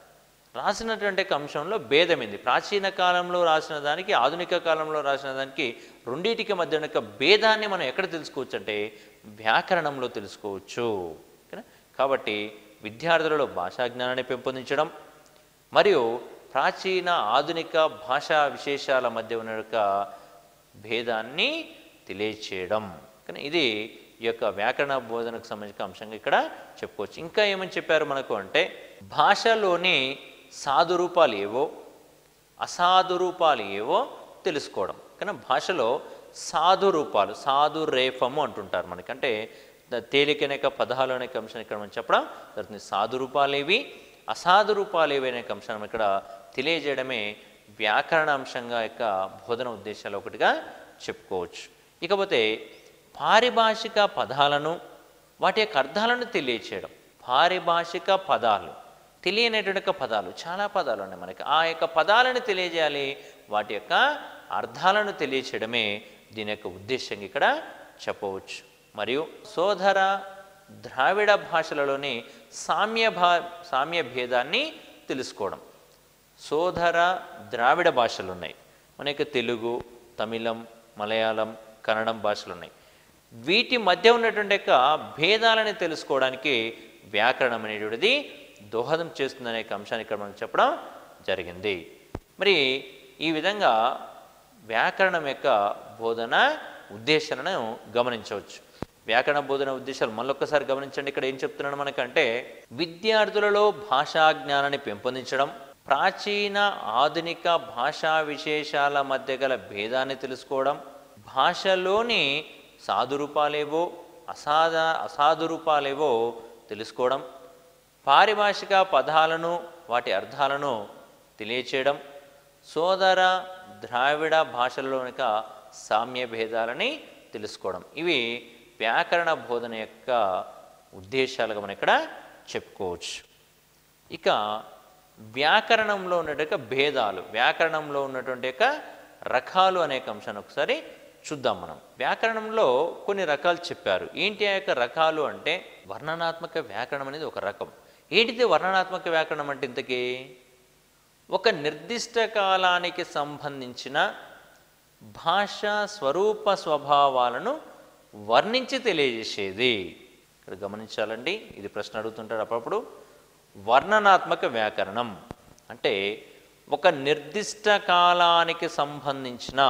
రాసినటువంటి అంశంలో భేదం ఏంది, ప్రాచీన కాలంలో రాసిన దానికి ఆధునిక కాలంలో రాసిన దానికి రెండింటికి మధ్య యొక్క భేదాన్ని మనం ఎక్కడ తెలుసుకోవచ్చు అంటే వ్యాకరణంలో తెలుసుకోవచ్చు. కాబట్టి విద్యార్థులలో భాషా జ్ఞానాన్ని పెంపొందించడం మరియు ప్రాచీన ఆధునిక భాషా విశేషాల మధ్య ఉన్న యొక్క భేదాన్ని తెలియచేయడం, కానీ ఇది ఈ యొక్క వ్యాకరణ బోధనకు సంబంధించిన అంశంగా ఇక్కడ చెప్పుకోవచ్చు. ఇంకా ఏమని చెప్పారు మనకు అంటే భాషలోని సాధురూపాలు ఏవో అసాధురూపాలు ఏవో తెలుసుకోవడం. కానీ భాషలో సాధురూపాలు, సాధురేఫము అంటుంటారు మనకి, అంటే తేలికనేక పదాలు అనే అంశాన్ని ఇక్కడ మనం చెప్పడం జరుగుతుంది. సాధురూపాలు ఏవి అసాధురూపాలు ఏవి అనే అంశాన్ని ఇక్కడ తెలియజేయడమే వ్యాకరణ అంశంగా యొక్క బోధన ఉద్దేశాలు ఒకటిగా చెప్పుకోవచ్చు. ఇకపోతే పారిభాషిక పదాలను వాటి యొక్క అర్థాలను తెలియచేయడం. పారిభాషిక పదాలు, తెలియనటువంటి పదాలు, చాలా పదాలు ఉన్నాయి మనకి, ఆ యొక్క పదాలను తెలియజేయాలి, వాటి యొక్క అర్థాలను తెలియచేయడమే దీని యొక్క ఉద్దేశంగా ఇక్కడ చెప్పవచ్చు. మరియు సోదర ద్రావిడ భాషలలోని సామ్య భేదాన్ని తెలుసుకోవడం. సోదర ద్రావిడ భాషలు ఉన్నాయి మనకి, తెలుగు, తమిళం, మలయాళం, కన్నడం భాషలు ఉన్నాయి. వీటి మధ్య ఉన్నటువంటి యొక్క భేదాలని తెలుసుకోవడానికి వ్యాకరణం అనేటువంటిది దోహదం చేస్తుందనే అంశాన్ని ఇక్కడ మనం చెప్పడం జరిగింది. మరి ఈ విధంగా వ్యాకరణం యొక్క బోధన ఉద్దేశాలను గమనించవచ్చు. వ్యాకరణ బోధన ఉద్దేశాలు మళ్ళొక్కసారి గమనించండి. ఇక్కడ ఏం చెప్తున్నాను మనకంటే విద్యార్థులలో భాషా జ్ఞానాన్ని పెంపొందించడం, ప్రాచీన ఆధునిక భాషా విశేషాల మధ్య గల భేదాన్ని తెలుసుకోవడం, భాషలోని సాధురూపాలేవో అసాధురూపాలేవో తెలుసుకోవడం, పారిభాషిక పదాలను వాటి అర్థాలను తెలియచేయడం, సోదర ద్రావిడ భాషలలోని సామ్య భేదాలని తెలుసుకోవడం, ఇవి వ్యాకరణ బోధన యొక్క ఉద్దేశాలుగా మనం ఇక్కడ చెప్పుకోవచ్చు. ఇక వ్యాకరణంలో ఉన్నటువంటి భేదాలు, వ్యాకరణంలో ఉన్నటువంటి యొక్క రకాలు అనేక అంశాన్ని ఒకసారి చూద్దాం. మనం వ్యాకరణంలో కొన్ని రకాలు చెప్పారు. ఏంటి ఆ యొక్క రకాలు అంటే వర్ణనాత్మక వ్యాకరణం అనేది ఒక రకం. ఏంటిది వర్ణనాత్మక వ్యాకరణం అంటే? ఇంతకీ ఒక నిర్దిష్ట కాలానికి సంబంధించిన భాషా స్వరూప స్వభావాలను వర్ణించి తెలియజేసేది. ఇక్కడ గమనించాలండి, ఇది ప్రశ్న అడుగుతుంటారు అప్పుడప్పుడు. వర్ణనాత్మక వ్యాకరణం అంటే ఒక నిర్దిష్ట కాలానికి సంబంధించిన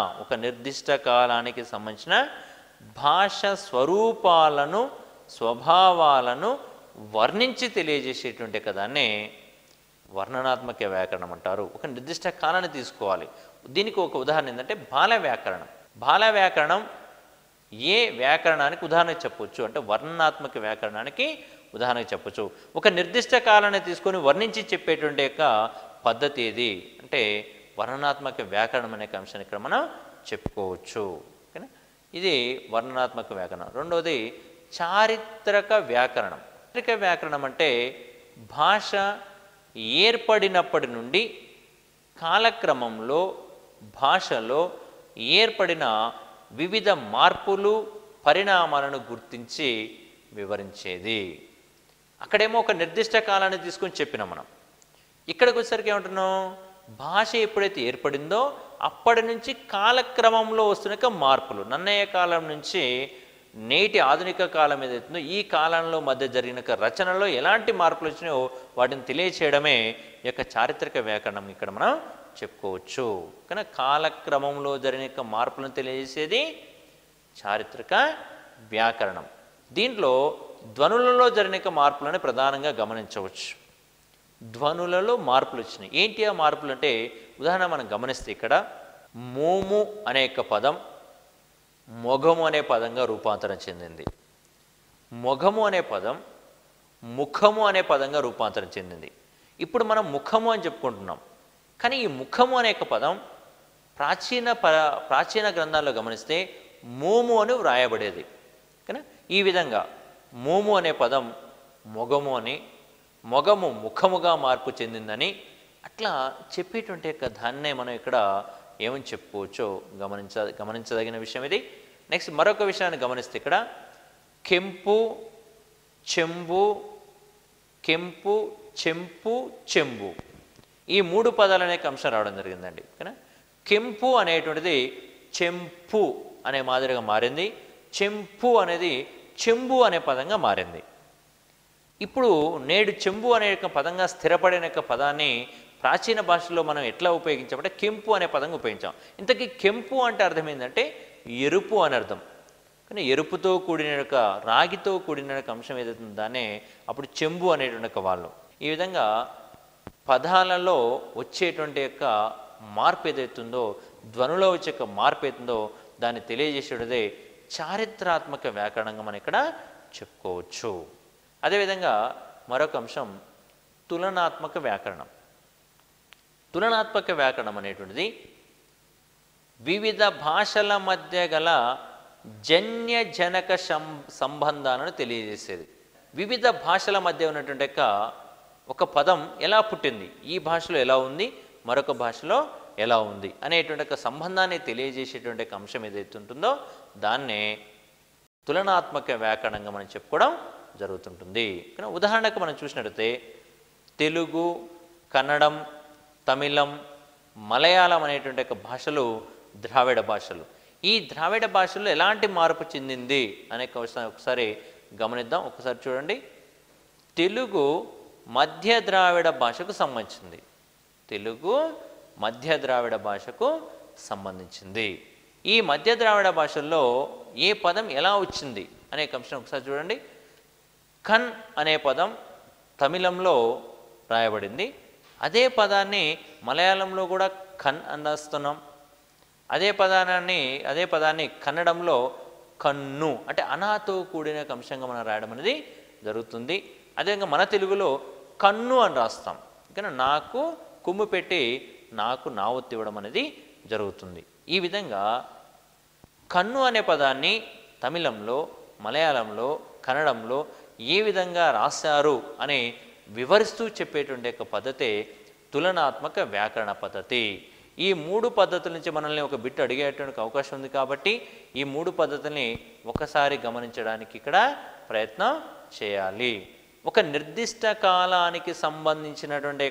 భాష స్వరూపాలను స్వభావాలను వర్ణించి తెలియజేసేటువంటి కదాన్ని వర్ణనాత్మక వ్యాకరణం అంటారు. ఒక నిర్దిష్ట కాలాన్ని తీసుకోవాలి. దీనికి ఒక ఉదాహరణ ఏంటంటే బాల వ్యాకరణం. బాల వ్యాకరణం ఏ వ్యాకరణానికి ఉదాహరణ చెప్పొచ్చు అంటే వర్ణనాత్మక వ్యాకరణానికి ఉదాహరణ చెప్పొచ్చు. ఒక నిర్దిష్ట కాలాన్ని తీసుకొని వర్ణించి చెప్పేటువంటి యొక్క పద్ధతి ఏది అంటే వర్ణనాత్మక వ్యాకరణం అనే అంశాన్ని ఇక్కడ మనం చెప్పుకోవచ్చు. ఓకేనా, ఇది వర్ణనాత్మక వ్యాకరణం. రెండవది చారిత్రక వ్యాకరణం. చారిత్రక వ్యాకరణం అంటే భాష ఏర్పడినప్పటి నుండి కాలక్రమంలో భాషలో ఏర్పడిన వివిధ మార్పులు పరిణామాలను గుర్తించి వివరించేది. అక్కడేమో ఒక నిర్దిష్ట కాలాన్ని తీసుకొని చెప్పినాం మనం. ఇక్కడికి వచ్చేసరికి ఏమంటున్నాం, భాష ఎప్పుడైతే ఏర్పడిందో అప్పటి నుంచి కాలక్రమంలో వస్తున్న మార్పులు, నన్నయ్య కాలం నుంచి నేటి ఆధునిక కాలం ఏదైతుందో ఈ కాలంలో మధ్య జరిగిన రచనలో ఎలాంటి మార్పులు వచ్చినాయో వాటిని తెలియచేయడమే ఈ యొక్క చారిత్రక వ్యాకరణం ఇక్కడ మనం చెప్పుకోవచ్చు. కానీ కాలక్రమంలో జరిగిన మార్పులను తెలియజేసేది చారిత్రక వ్యాకరణం. దీంట్లో ధ్వనులలో జరిగిన మార్పులను ప్రధానంగా గమనించవచ్చు. ధ్వనులలో మార్పులు వచ్చినాయి. ఏంటి ఆ మార్పులు అంటే ఉదాహరణ మనం గమనిస్తే ఇక్కడ మోము అనే పదం మొగము అనే పదంగా రూపాంతరం చెందింది. మొగము అనే పదం ముఖము అనే పదంగా రూపాంతరం చెందింది. ఇప్పుడు మనం ముఖము అని చెప్పుకుంటున్నాం, కానీ ఈ ముఖము అనే పదం ప్రాచీన గ్రంథాల్లో గమనిస్తే మోము అని వ్రాయబడేది. కానీ ఈ విధంగా మోము అనే పదం మొగము అని, మొగము ముఖముగా మార్పు చెందిందని అట్లా చెప్పేటువంటి యొక్క దాన్నే మనం ఇక్కడ ఏమని చెప్పుకోవచ్చో గమనించదగిన విషయం ఇది. నెక్స్ట్ మరొక విషయాన్ని గమనిస్తే ఇక్కడ కెంపు, చెంబు, కెంపు, చెంపు, చెంబు ఈ 3 పదాలు అనే అంశం రావడం జరిగిందండి. ఓకేనా. కెంపు అనేటువంటిది చెంపు అనే మాదిరిగా మారింది. చెంపు అనేది చెంబు అనే పదంగా మారింది. ఇప్పుడు నేడు చెంబు అనే పదంగా స్థిరపడిన పదాన్ని ప్రాచీన భాషలో మనం ఎట్లా ఉపయోగించామంటే కెంపు అనే పదంగా ఉపయోగించాం. ఇంతకీ కెంపు అంటే అర్థం ఏంటంటే ఎరుపు అని అర్థం. కానీ ఎరుపుతో కూడిన రాగితో కూడిన అంశం ఏదైతే దాన్నే అప్పుడు చెంబు అనేటువంటి వాళ్ళు. ఈ విధంగా పదాలలో వచ్చేటువంటి మార్పు ఏదైతుందో, ధ్వనులో వచ్చే మార్పు అవుతుందో దాన్ని తెలియజేసేదే చారిత్రాత్మక వ్యాకరణంగా మనం ఇక్కడ చెప్పుకోవచ్చు. అదేవిధంగా మరొక అంశం తులనాత్మక వ్యాకరణం. తులనాత్మక వ్యాకరణం అనేటువంటిది వివిధ భాషల మధ్య గల జన్యజనక సంబంధాలను తెలియజేసేది. వివిధ భాషల మధ్య ఉన్నటువంటి ఒక పదం ఎలా పుట్టింది, ఈ భాషలో ఎలా ఉంది, మరొక భాషలో ఎలా ఉంది అనేటువంటి సంబంధాన్ని తెలియజేసేటువంటి అంశం ఏదైతే ఉంటుందో దాన్నే తులనాత్మక వ్యాకరణంగా మనం చెప్పుకోవడం జరుగుతుంటుంది. కానీ ఉదాహరణకు మనం చూసినట్లయితే తెలుగు, కన్నడం, తమిళం, మలయాళం అనేటువంటి భాషలు ద్రావిడ భాషలు. ఈ ద్రావిడ భాషల్లో ఎలాంటి మార్పు చెందింది అనే ఒకసారి గమనిద్దాం. ఒకసారి చూడండి. తెలుగు మధ్య ద్రావిడ భాషకు సంబంధించింది. తెలుగు మధ్య ద్రావిడ భాషకు సంబంధించింది. ఈ మధ్య ద్రావిడ భాషల్లో ఏ పదం ఎలా వచ్చింది అనే అంశం ఒకసారి చూడండి. కన్ అనే పదం తమిళంలో రాయబడింది. అదే పదాన్ని మలయాళంలో కూడా కన్ అని రాస్తున్నాం. అదే పదాన్ని కన్నడంలో కన్ను అంటే అనాతో కూడిన అంశంగా మనం రాయడం అనేది జరుగుతుంది. అదేవిధంగా మన తెలుగులో కన్ను అని రాస్తాం. కానీ నాకు కుమ్ము పెట్టి నాకు నా ఒత్తి ఇవ్వడం అనేది జరుగుతుంది. ఈ విధంగా కన్ను అనే పదాన్ని తమిళంలో, మలయాళంలో, కన్నడంలో ఏ విధంగా రాశారు అని వివరిస్తూ చెప్పేటువంటి పద్ధతే తులనాత్మక వ్యాకరణ పద్ధతి. ఈ 3 పద్ధతుల నుంచి మనల్ని ఒక బిట్ అడిగేటువంటి అవకాశం ఉంది కాబట్టి ఈ 3 పద్ధతుల్ని ఒకసారి గమనించడానికి ఇక్కడ ప్రయత్నం చేయాలి. ఒక నిర్దిష్ట కాలానికి సంబంధించినటువంటి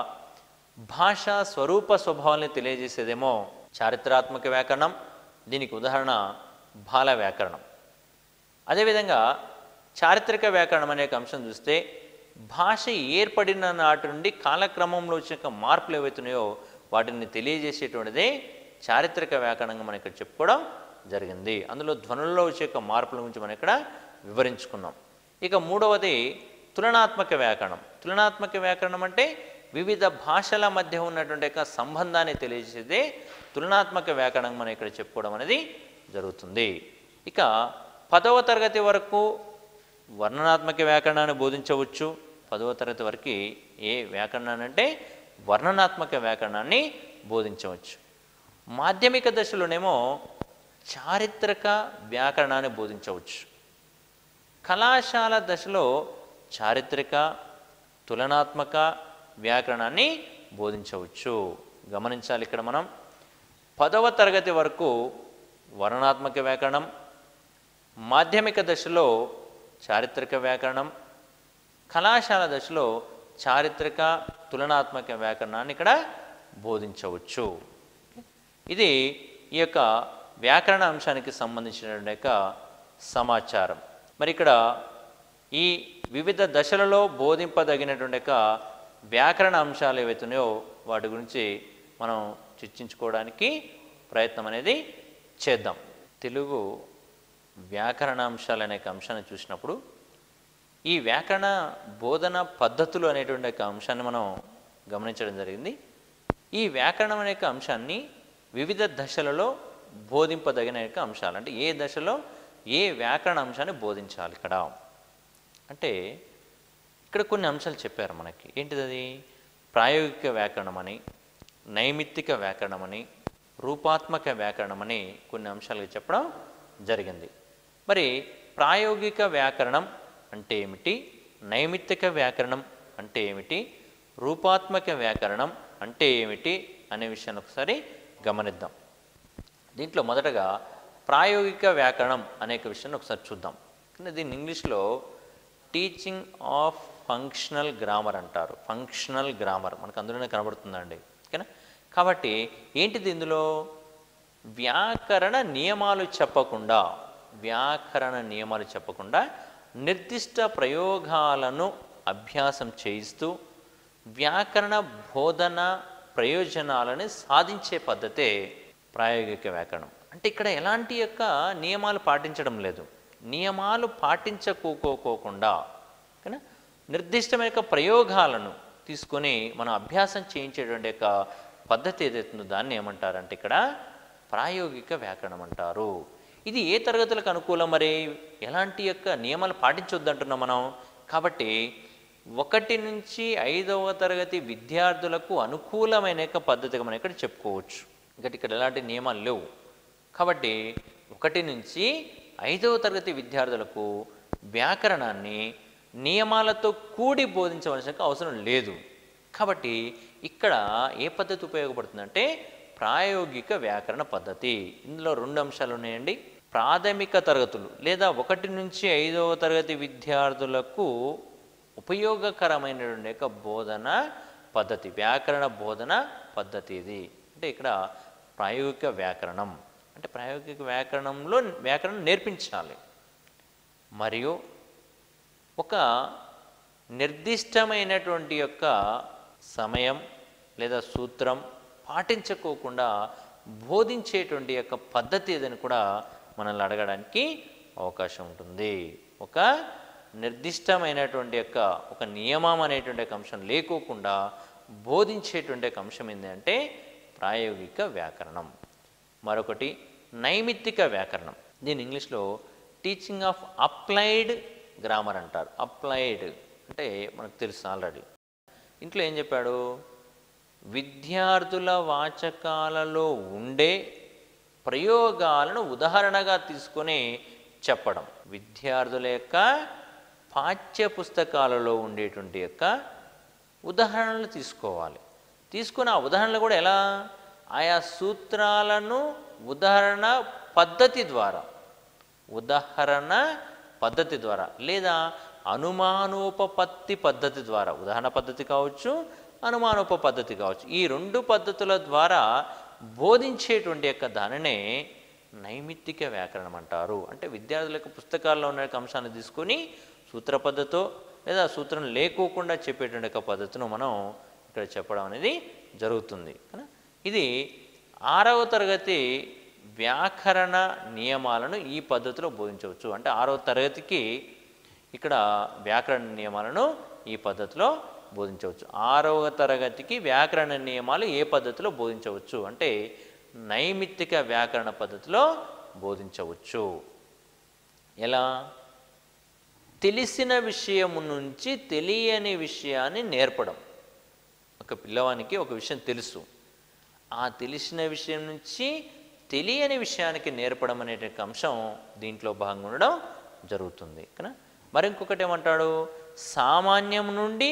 భాషా స్వరూప స్వభావాన్ని తెలియజేసేదేమో చారిత్రాత్మక వ్యాకరణం. దీనికి ఉదాహరణ బాల వ్యాకరణం. అదేవిధంగా చారిత్రక వ్యాకరణం అనే అంశం చూస్తే భాష ఏర్పడిన నాటి నుండి కాలక్రమంలో వచ్చిన మార్పులు ఏవైతున్నాయో వాటిని తెలియజేసేటువంటిదే చారిత్రక వ్యాకరణంగా మనం ఇక్కడ చెప్పుకోవడం జరిగింది. అందులో ధ్వనుల్లో వచ్చే మార్పుల గురించి మనం ఇక్కడ వివరించుకున్నాం. ఇక మూడవది తులనాత్మక వ్యాకరణం. తులనాత్మక వ్యాకరణం అంటే వివిధ భాషల మధ్య ఉన్నటువంటి సంబంధాన్ని తెలియజేసేదే తులనాత్మక వ్యాకరణం మనం ఇక్కడ చెప్పుకోవడం అనేది జరుగుతుంది. ఇక 10వ తరగతి వరకు వర్ణనాత్మక వ్యాకరణాన్ని బోధించవచ్చు. 10వ తరగతి వరకు ఏ వ్యాకరణాన్ని అంటే వర్ణనాత్మక వ్యాకరణాన్ని బోధించవచ్చు. మాధ్యమిక దశలోనేమో చారిత్రక వ్యాకరణాన్ని బోధించవచ్చు. కళాశాల దశలో చారిత్రక, తులనాత్మక వ్యాకరణాన్ని బోధించవచ్చు. గమనించాలి ఇక్కడ మనం 10వ తరగతి వరకు వర్ణనాత్మక వ్యాకరణం, మాధ్యమిక దశలో చారిత్రక వ్యాకరణం, కళాశాల దశలో చారిత్రక, తులనాత్మక వ్యాకరణాన్ని ఇక్కడ బోధించవచ్చు. ఇది ఈ యొక్క వ్యాకరణ అంశానికి సంబంధించినటువంటి సమాచారం. మరి ఇక్కడ ఈ వివిధ దశలలో బోధింపదగినటువంటి వ్యాకరణ అంశాలు ఏవైతున్నాయో వాటి గురించి మనం చర్చించుకోవడానికి ప్రయత్నం అనేది చేద్దాం. తెలుగు వ్యాకరణ అంశాలు అనే అంశాన్ని చూసినప్పుడు ఈ వ్యాకరణ బోధన పద్ధతులు అనేటువంటి అంశాన్ని మనం గమనించడం జరిగింది. ఈ వ్యాకరణం అనే అంశాన్ని వివిధ దశలలో బోధింపదగిన అంశాలు అంటే ఏ దశలో ఏ వ్యాకరణ అంశాన్ని బోధించాలి ఇక్కడ అంటే ఇక్కడ కొన్ని అంశాలు చెప్పారు మనకి. ఏంటిది అది? ప్రాయోగిక వ్యాకరణం అని, నైమిత్తిక వ్యాకరణం అని, రూపాత్మక వ్యాకరణం అని కొన్ని అంశాలు చెప్పడం జరిగింది. మరి ప్రాయోగిక వ్యాకరణం అంటే ఏమిటి, నైమిత్తిక వ్యాకరణం అంటే ఏమిటి, రూపాత్మక వ్యాకరణం అంటే ఏమిటి అనే విషయాన్ని ఒకసారి గమనిద్దాం. దీంట్లో మొదటగా ప్రాయోగిక వ్యాకరణం అనేక విషయాన్ని ఒకసారి చూద్దాం. దీన్ని ఇంగ్లీష్లో టీచింగ్ ఆఫ్ ఫంక్షనల్ గ్రామర్ అంటారు. ఫంక్షనల్ గ్రామర్ మనకు అందులోనే కనబడుతుందండి. ఓకేనా? కాబట్టి ఏంటిది ఇందులో వ్యాకరణ నియమాలు చెప్పకుండా నిర్దిష్ట ప్రయోగాలను అభ్యాసం చేయిస్తూ వ్యాకరణ బోధన ప్రయోజనాలను సాధించే పద్ధతే ప్రాయోగిక వ్యాకరణం. అంటే ఇక్కడ ఎలాంటి యొక్క నియమాలు పాటించడం లేదు. నియమాలు పాటించకోకుండా కానీ నిర్దిష్టమైన ప్రయోగాలను తీసుకొని మనం అభ్యాసం చేయించేటువంటి యొక్క పద్ధతి ఏదైతుందో దాన్ని ఏమంటారంటే ఇక్కడ ప్రాయోగిక వ్యాకరణం అంటారు. ఇది ఏ తరగతులకు అనుకూలం? మరి ఎలాంటి యొక్క నియమాలు పాటించొద్దు అంటున్నాం మనం. కాబట్టి 1 నుంచి 5వ తరగతి విద్యార్థులకు అనుకూలమైన యొక్క పద్ధతిగా మనం ఇక్కడ చెప్పుకోవచ్చు. ఇక్కడ ఎలాంటి నియమాలు లేవు. కాబట్టి 1 నుంచి 5వ తరగతి విద్యార్థులకు వ్యాకరణాన్ని నియమాలతో కూడి బోధించవలసిన అవసరం లేదు. కాబట్టి ఇక్కడ ఏ పద్ధతి ఉపయోగపడుతుందంటే ప్రాయోగిక వ్యాకరణ పద్ధతి. ఇందులో 2 అంశాలు ఉన్నాయండి. ప్రాథమిక తరగతులు లేదా 1 నుంచి 5వ తరగతి విద్యార్థులకు ఉపయోగకరమైనటువంటి యొక్క బోధన పద్ధతి, వ్యాకరణ బోధన పద్ధతి ఇది. అంటే ఇక్కడ ప్రాయోగిక వ్యాకరణం అంటే ప్రాయోగిక వ్యాకరణంలో వ్యాకరణం నేర్పించాలి. మరియు ఒక నిర్దిష్టమైనటువంటి యొక్క సమయం లేదా సూత్రం పాటించుకోకుండా బోధించేటువంటి యొక్క పద్ధతి ఏదని కూడా మనల్ని అడగడానికి అవకాశం ఉంటుంది. ఒక నిర్దిష్టమైనటువంటి యొక్క ఒక నియమం అనేటువంటి ఒక అంశం లేకోకుండా బోధించేటువంటి ఒక అంశం ఏంటంటే ప్రాయోగిక వ్యాకరణం. మరొకటి నైమిత్తిక వ్యాకరణం. దీని ఇంగ్లీష్లో టీచింగ్ ఆఫ్ అప్లైడ్ గ్రామర్ అంటారు. అప్లైడ్ అంటే మనకు తెలుసు ఆల్రెడీ. ఇంట్లో ఏం చెప్పాడు? విద్యార్థుల వాచకాలలో ఉండే ప్రయోగాలను ఉదాహరణగా తీసుకొని చెప్పడం. విద్యార్థుల యొక్క పాఠ్య పుస్తకాలలో ఉండేటువంటి యొక్క ఉదాహరణలు తీసుకోవాలి. తీసుకుని ఆ ఉదాహరణలు కూడా ఎలా? ఆయా సూత్రాలను ఉదాహరణ పద్ధతి ద్వారా లేదా అనుమానోపపత్తి పద్ధతి ద్వారా, ఉదాహరణ పద్ధతి కావచ్చు, అనుమానోప పద్ధతి కావచ్చు, ఈ 2 పద్ధతుల ద్వారా బోధించేటువంటి యొక్క దానినే నైమిత్తిక వ్యాకరణం అంటారు. అంటే విద్యార్థుల యొక్క పుస్తకాల్లో ఉన్న అంశాన్ని తీసుకొని సూత్ర పద్ధతో లేదా సూత్రం లేకోకుండా చెప్పేటువంటి యొక్క పద్ధతిని మనం ఇక్కడ చెప్పడం అనేది జరుగుతుంది. ఇది 6వ తరగతి వ్యాకరణ నియమాలను ఈ పద్ధతిలో బోధించవచ్చు. అంటే 6వ తరగతికి ఇక్కడ వ్యాకరణ నియమాలను ఈ పద్ధతిలో బోధించవచ్చు. 6వ తరగతికి వ్యాకరణ నియమాలు ఏ పద్ధతిలో బోధించవచ్చు అంటే నైమిత్తిక వ్యాకరణ పద్ధతిలో బోధించవచ్చు. ఎలా? తెలిసిన విషయం నుంచి తెలియని విషయాన్ని నేర్పడం. ఒక పిల్లవానికి ఒక విషయం తెలుసు, ఆ తెలిసిన విషయం నుంచి తెలియని విషయానికి నేర్పడం అనే అంశం దీంట్లో భాగంగా ఉండడం జరుగుతుంది. కదా మరి ఇంకొకటి ఏమంటాడు? సామాన్యం నుండి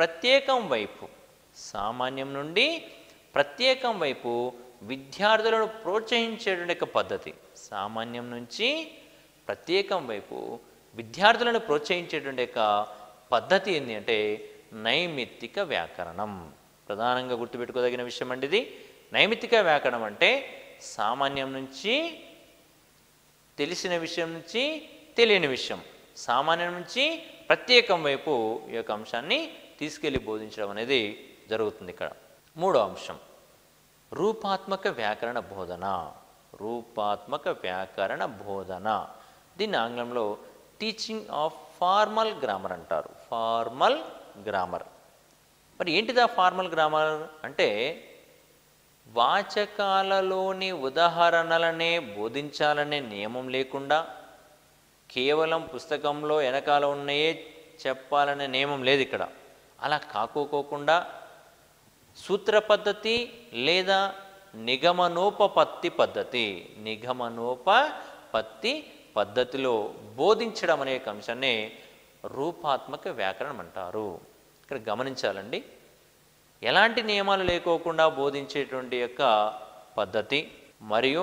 ప్రత్యేకం వైపు విద్యార్థులను ప్రోత్సహించేటువంటి ఒక పద్ధతి. సామాన్యం నుంచి ప్రత్యేకం వైపు విద్యార్థులను ప్రోత్సహించేటువంటి ఒక పద్ధతి ఏంటి అంటే నైమిత్తిక వ్యాకరణం. ప్రధానంగా గుర్తుపెట్టుకోదగిన విషయం అండి ఇది. నైమిత్తిక వ్యాకరణం అంటే సామాన్యం నుంచి తెలిసిన విషయం నుంచి తెలియని విషయం, సామాన్యం నుంచి ప్రత్యేకం వైపు ఈ యొక్క అంశాన్ని తీసుకెళ్ళి బోధించడం అనేది జరుగుతుంది. ఇక్కడ 3వ అంశం రూపాత్మక వ్యాకరణ బోధన. దీన్ని ఆంగ్లంలో టీచింగ్ ఆఫ్ ఫార్మల్ గ్రామర్ అంటారు. Formal grammar. మరి ఏంటిదా ఫార్మల్ గ్రామర్ అంటే వాచకాలలోని ఉదాహరణలనే బోధించాలనే నియమం లేకుండా కేవలం పుస్తకంలో వెనకాల ఉన్నాయే చెప్పాలనే నియమం లేదు ఇక్కడ. అలా కాకోకుండా సూత్ర పద్ధతి లేదా నిగమనోపపత్తి పద్ధతిలో బోధించడం అనే అంశాన్ని రూపాత్మక వ్యాకరణం అంటారు. ఇక్కడ గమనించాలండి, ఎలాంటి నియమాలు లేకోకుండా బోధించేటువంటి యొక్క పద్ధతి మరియు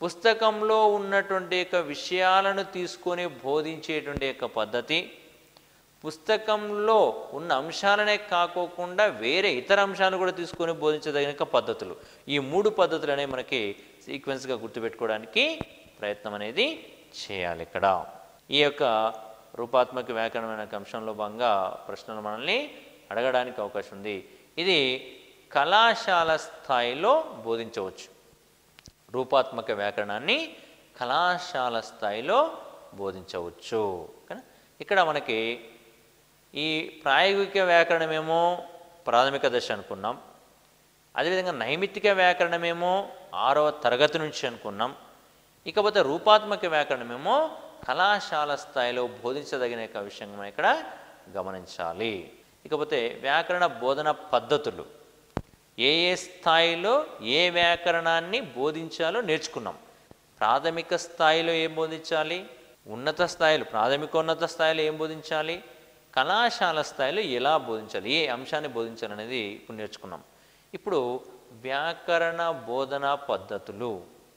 పుస్తకంలో ఉన్నటువంటి యొక్క విషయాలను తీసుకొని బోధించేటువంటి యొక్క పద్ధతి, పుస్తకంలో ఉన్న అంశాలనే కాకోకుండా వేరే ఇతర అంశాలు కూడా తీసుకొని బోధించదగిన పద్ధతులు. ఈ 3 పద్ధతులు అనేవి మనకి సీక్వెన్స్గా గుర్తుపెట్టుకోవడానికి ప్రయత్నం అనేది చేయాలి. ఇక్కడ ఈ యొక్క రూపాత్మక వ్యాకరణం అనే అంశంలో భాగంగా ప్రశ్నలు మనల్ని అడగడానికి అవకాశం ఉంది. ఇది కళాశాల స్థాయిలో బోధించవచ్చు. రూపాత్మక వ్యాకరణాన్ని కళాశాల స్థాయిలో బోధించవచ్చు. ఇక్కడ మనకి ఈ ప్రాయోగిక వ్యాకరణమేమో ప్రాథమిక దశ అనుకున్నాం. అదేవిధంగా నైమిత్తిక వ్యాకరణమేమో 6వ తరగతి నుంచి అనుకున్నాం. ఇకపోతే రూపాత్మక వ్యాకరణమేమో కళాశాల స్థాయిలో బోధించదగిన విషయం మనం ఇక్కడ గమనించాలి. ఇకపోతే వ్యాకరణ బోధన పద్ధతులు ఏ స్థాయిలో ఏ వ్యాకరణాన్ని బోధించాలో నేర్చుకున్నాం. ప్రాథమిక స్థాయిలో ఏం బోధించాలి, ఉన్నత స్థాయిలో ప్రాథమికోన్నత స్థాయిలో ఏం బోధించాలి, కళాశాల స్థాయిలో ఎలా బోధించాలి, ఏ అంశాన్ని బోధించాలి అనేది ఇప్పుడు నేర్చుకున్నాం. ఇప్పుడు వ్యాకరణ బోధనా పద్ధతులు,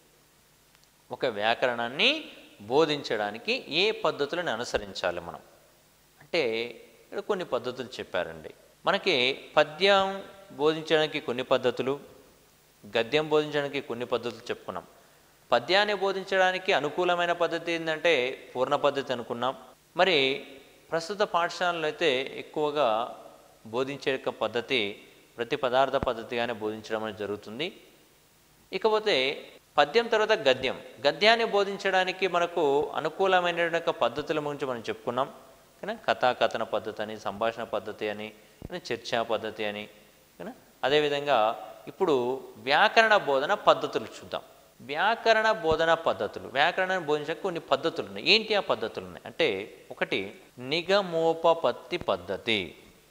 ఒక వ్యాకరణాన్ని బోధించడానికి ఏ పద్ధతులను అనుసరించాలి మనం అంటే ఇక్కడ కొన్ని పద్ధతులు చెప్పారండి. మనకి పద్యం బోధించడానికి కొన్ని పద్ధతులు, గద్యం బోధించడానికి కొన్ని పద్ధతులు చెప్పుకున్నాం. పద్యాన్ని బోధించడానికి అనుకూలమైన పద్ధతి ఏంటంటే పూర్ణ పద్ధతి అనుకున్నాం. మరి ప్రస్తుత పాఠశాలలో అయితే ఎక్కువగా బోధించే పద్ధతి ప్రతి పదార్థ పద్ధతిగానే బోధించడం అనేది జరుగుతుంది. ఇకపోతే పద్యం తర్వాత గద్యాన్ని బోధించడానికి మనకు అనుకూలమైన పద్ధతుల గురించి మనం చెప్పుకున్నాం. కథాకథన పద్ధతి అని, సంభాషణ పద్ధతి అని, చర్చా పద్ధతి అని. అదేవిధంగా ఇప్పుడు వ్యాకరణ బోధన పద్ధతులు చూద్దాం. వ్యాకరణ బోధన పద్ధతులు, వ్యాకరణాన్ని బోధించడానికి కొన్ని పద్ధతులు ఉన్నాయి. ఏంటి ఆ పద్ధతులు ఉన్నాయి అంటే, ఒకటి నిగమోపపత్తి పద్ధతి,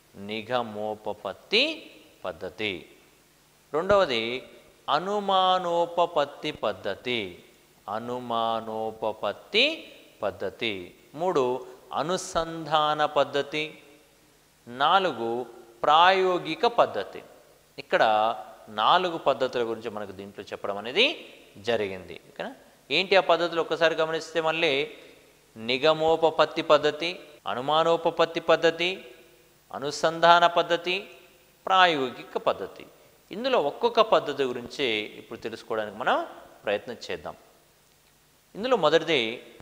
నిగమోపపత్తి పద్ధతి. రెండవది అనుమానోపపత్తి పద్ధతి, అనుమానోపపత్తి పద్ధతి. 3 అనుసంధాన పద్ధతి. 4 ప్రాయోగిక పద్ధతి. ఇక్కడ 4 పద్ధతుల గురించి మనకు దీంట్లో చెప్పడం అనేది జరిగింది. ఓకేనా? ఏంటి ఆ పద్ధతులు ఒక్కసారి గమనిస్తే మళ్ళీ నిగమోపపత్తి పద్ధతి, అనుమానోపపత్తి పద్ధతి, అనుసంధాన పద్ధతి, ప్రాయోగిక పద్ధతి. ఇందులో ఒక్కొక్క పద్ధతి గురించి ఇప్పుడు తెలుసుకోవడానికి మనం ప్రయత్నం చేద్దాం. ఇందులో మొదటిది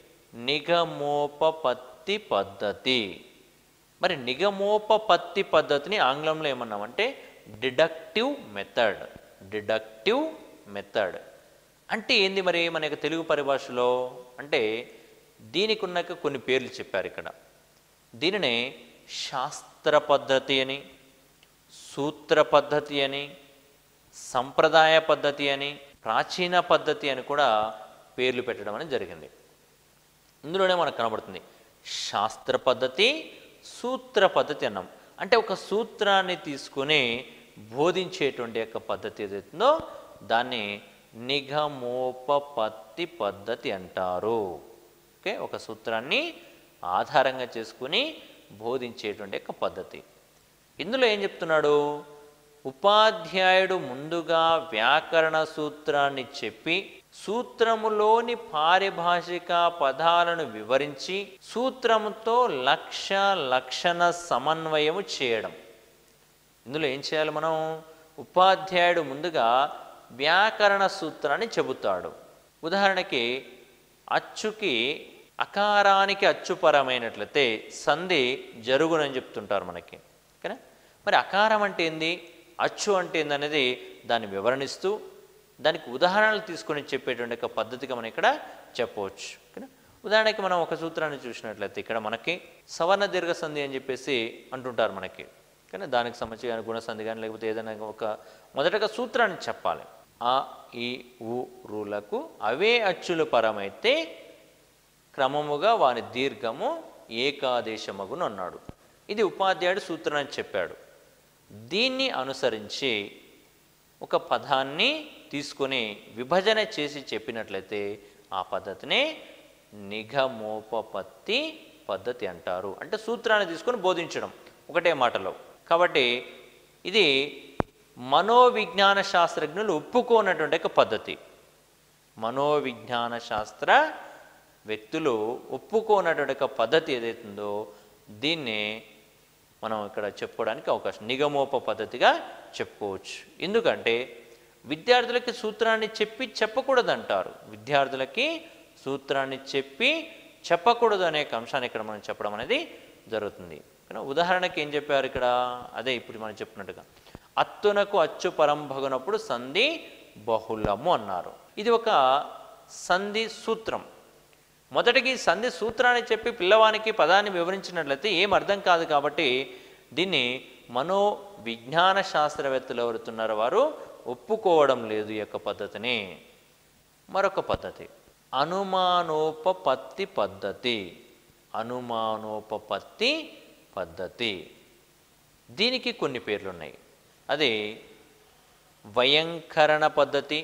నిగమోపపత్తి పద్ధతి. మరి నిగమోపపత్తి పద్ధతిని ఆంగ్లంలో ఏమన్నామంటే డిడక్టివ్ మెథడ్. డిడక్టివ్ మెథడ్ అంటే ఏంది మరి మన తెలుగు పరిభాషలో అంటే, దీనికి ఉన్న కొన్ని పేర్లు చెప్పారు ఇక్కడ. దీనినే శాస్త్ర పద్ధతి అని, సూత్ర పద్ధతి అని, సంప్రదాయ పద్ధతి అని, ప్రాచీన పద్ధతి అని కూడా పేర్లు పెట్టడం అనేది జరిగింది. ఇందులోనే మనకు కనబడుతుంది శాస్త్ర పద్ధతి, సూత్ర పద్ధతి అన్నాం. అంటే ఒక సూత్రాన్ని తీసుకుని బోధించేటువంటి యొక్క పద్ధతి ఏదైతుందో దాన్ని నిగమోపపత్తి పద్ధతి అంటారు. ఓకే, ఒక సూత్రాన్ని ఆధారంగా చేసుకుని బోధించేటువంటి యొక్క పద్ధతి. ఇందులో ఏం చెప్తున్నాడు, ఉపాధ్యాయుడు ముందుగా వ్యాకరణ సూత్రాన్ని చెప్పి సూత్రములోని పారిభాషిక పదాలను వివరించి సూత్రముతో లక్ష్య లక్షణ సమన్వయము చేయడం. ఇందులో ఏం చేయాలి మనం, ఉపాధ్యాయుడు ముందుగా వ్యాకరణ సూత్రాన్ని చెబుతాడు. ఉదాహరణకి అచ్చుకి అకారానికి అచ్చుపరమైనట్లయితే సంధి జరుగునని చెప్తుంటారు మనకి. ఓకేనా? మరి అకారం అంటే ఏంది, అచ్చు అంటే ఏంది అనేది దాన్ని వివరణిస్తూ దానికి ఉదాహరణలు తీసుకొని చెప్పేటువంటి ఒక పద్ధతిగా మనం ఇక్కడ చెప్పవచ్చు. ఓకేనా? ఉదాహరణకి మనం ఒక సూత్రాన్ని చూసినట్లయితే ఇక్కడ మనకి సవర్ణ దీర్ఘ సంధి అని చెప్పేసి అంటుంటారు మనకి. కానీ దానికి సంబంధించి కానీ గుణసంధి కానీ లేకపోతే ఏదైనా ఒక మొదటగా సూత్రాన్ని చెప్పాలి. ఆ ఈ ఉ రులకు అవే అచ్చులు పరమైతే క్రమముగా వాని దీర్ఘము ఏకాదేశమగును అన్నాడు. ఇది ఉపాధ్యాయుడు సూత్రాన్ని చెప్పాడు. దీన్ని అనుసరించి ఒక పదాన్ని తీసుకొని విభజన చేసి చెప్పినట్లయితే ఆ పద్ధతినే నిగమోపపత్తి పద్ధతి అంటారు. అంటే సూత్రాన్ని తీసుకొని బోధించడం ఒకటే మాటలో. కాబట్టి ఇది మనోవిజ్ఞాన శాస్త్రజ్ఞులు ఒప్పుకోనటువంటి ఒక పద్ధతి. మనోవిజ్ఞాన శాస్త్ర వ్యక్తులు ఒప్పుకోనటువంటి ఒక పద్ధతి ఏదైతుందో దీన్ని మనం ఇక్కడ చెప్పుకోవడానికి అవకాశం నిగమోప పద్ధతిగా చెప్పుకోవచ్చు. ఎందుకంటే విద్యార్థులకి సూత్రాన్ని చెప్పకూడదంటారు. విద్యార్థులకి సూత్రాన్ని చెప్పకూడదు అనే అంశాన్ని ఇక్కడ మనం చెప్పడం అనేది జరుగుతుంది. ఉదాహరణకి ఏం చెప్పారు ఇక్కడ, అదే ఇప్పుడు మనం చెప్పినట్టుగా అత్తునకు అచ్చు పరంభగునప్పుడు సంధి బహుళము అన్నారు. ఇది ఒక సంధి సూత్రం. మొదటికి సంధి సూత్రాన్ని చెప్పి పిల్లవానికి పదాన్ని వివరించినట్లయితే ఏం అర్థం కాదు. కాబట్టి దీన్ని మనోవిజ్ఞాన శాస్త్రవేత్తలు ఎవరుతున్నారో వారు ఒప్పుకోవడం లేదు ఈ యొక్క పద్ధతిని. మరొక పద్ధతి అనుమానోపపత్తి పద్ధతి. అనుమానోపపత్తి పద్ధతి, దీనికి కొన్ని పేర్లు ఉన్నాయి. అది వయంకరణ పద్ధతి,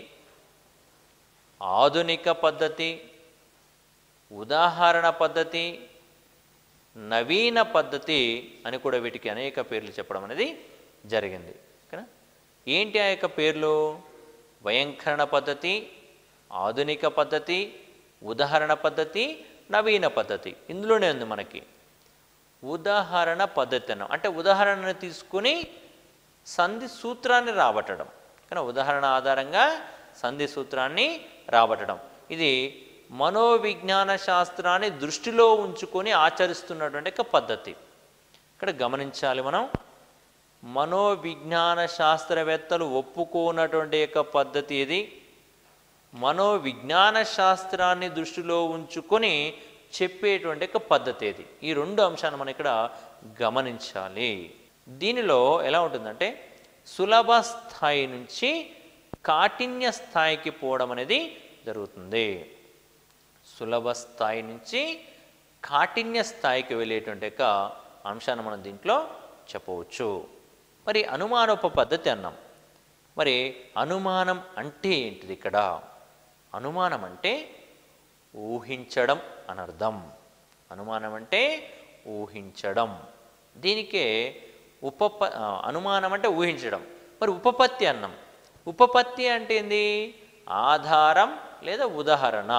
ఆధునిక పద్ధతి, ఉదాహరణ పద్ధతి, నవీన పద్ధతి అని కూడా వీటికి అనేక పేర్లు చెప్పడం అనేది జరిగింది. ఓకేనా? ఏంటి ఆ యొక్క పేర్లు? వయంకరణ పద్ధతి, ఆధునిక పద్ధతి, ఉదాహరణ పద్ధతి, నవీన పద్ధతి. ఇందులోనే ఉంది మనకి ఉదాహరణ పద్ధతి అంటే ఉదాహరణను తీసుకుని సంధి సూత్రాన్ని రాబట్టడం. కానీ ఉదాహరణ ఆధారంగా సంధి సూత్రాన్ని రాబట్టడం ఇది మనోవిజ్ఞాన శాస్త్రాన్ని దృష్టిలో ఉంచుకొని ఆచరిస్తున్నటువంటి ఒక పద్ధతి. ఇక్కడ గమనించాలి మనం, మనోవిజ్ఞాన శాస్త్రవేత్తలు ఒప్పుకోనటువంటి యొక్క పద్ధతి ఇది. మనోవిజ్ఞాన శాస్త్రాన్ని దృష్టిలో ఉంచుకొని చెప్పేటువంటి ఒక పద్ధతి ఇది. ఈ రెండు అంశాలను మనం ఇక్కడ గమనించాలి. దీనిలో ఎలా ఉంటుందంటే సులభ స్థాయి నుంచి కాఠిన్య స్థాయికి పోవడం అనేది జరుగుతుంది. సులభ స్థాయి నుంచి కాఠిన్య స్థాయికి వెళ్ళేటువంటి యొక్క అంశాన్ని మనం దీంట్లో చెప్పవచ్చు. మరి అనుమానోప పద్ధతి అన్నాం. మరి అనుమానం అంటే ఏంటిది? ఇక్కడ అనుమానం అంటే ఊహించడం అనర్థం. అనుమానం అంటే ఊహించడం. దీనికే అనుమానం అంటే ఊహించడం. మరి ఉపపత్తి అన్నాం. ఉపపత్తి అంటే ఏంది? ఆధారం లేదా ఉదాహరణ.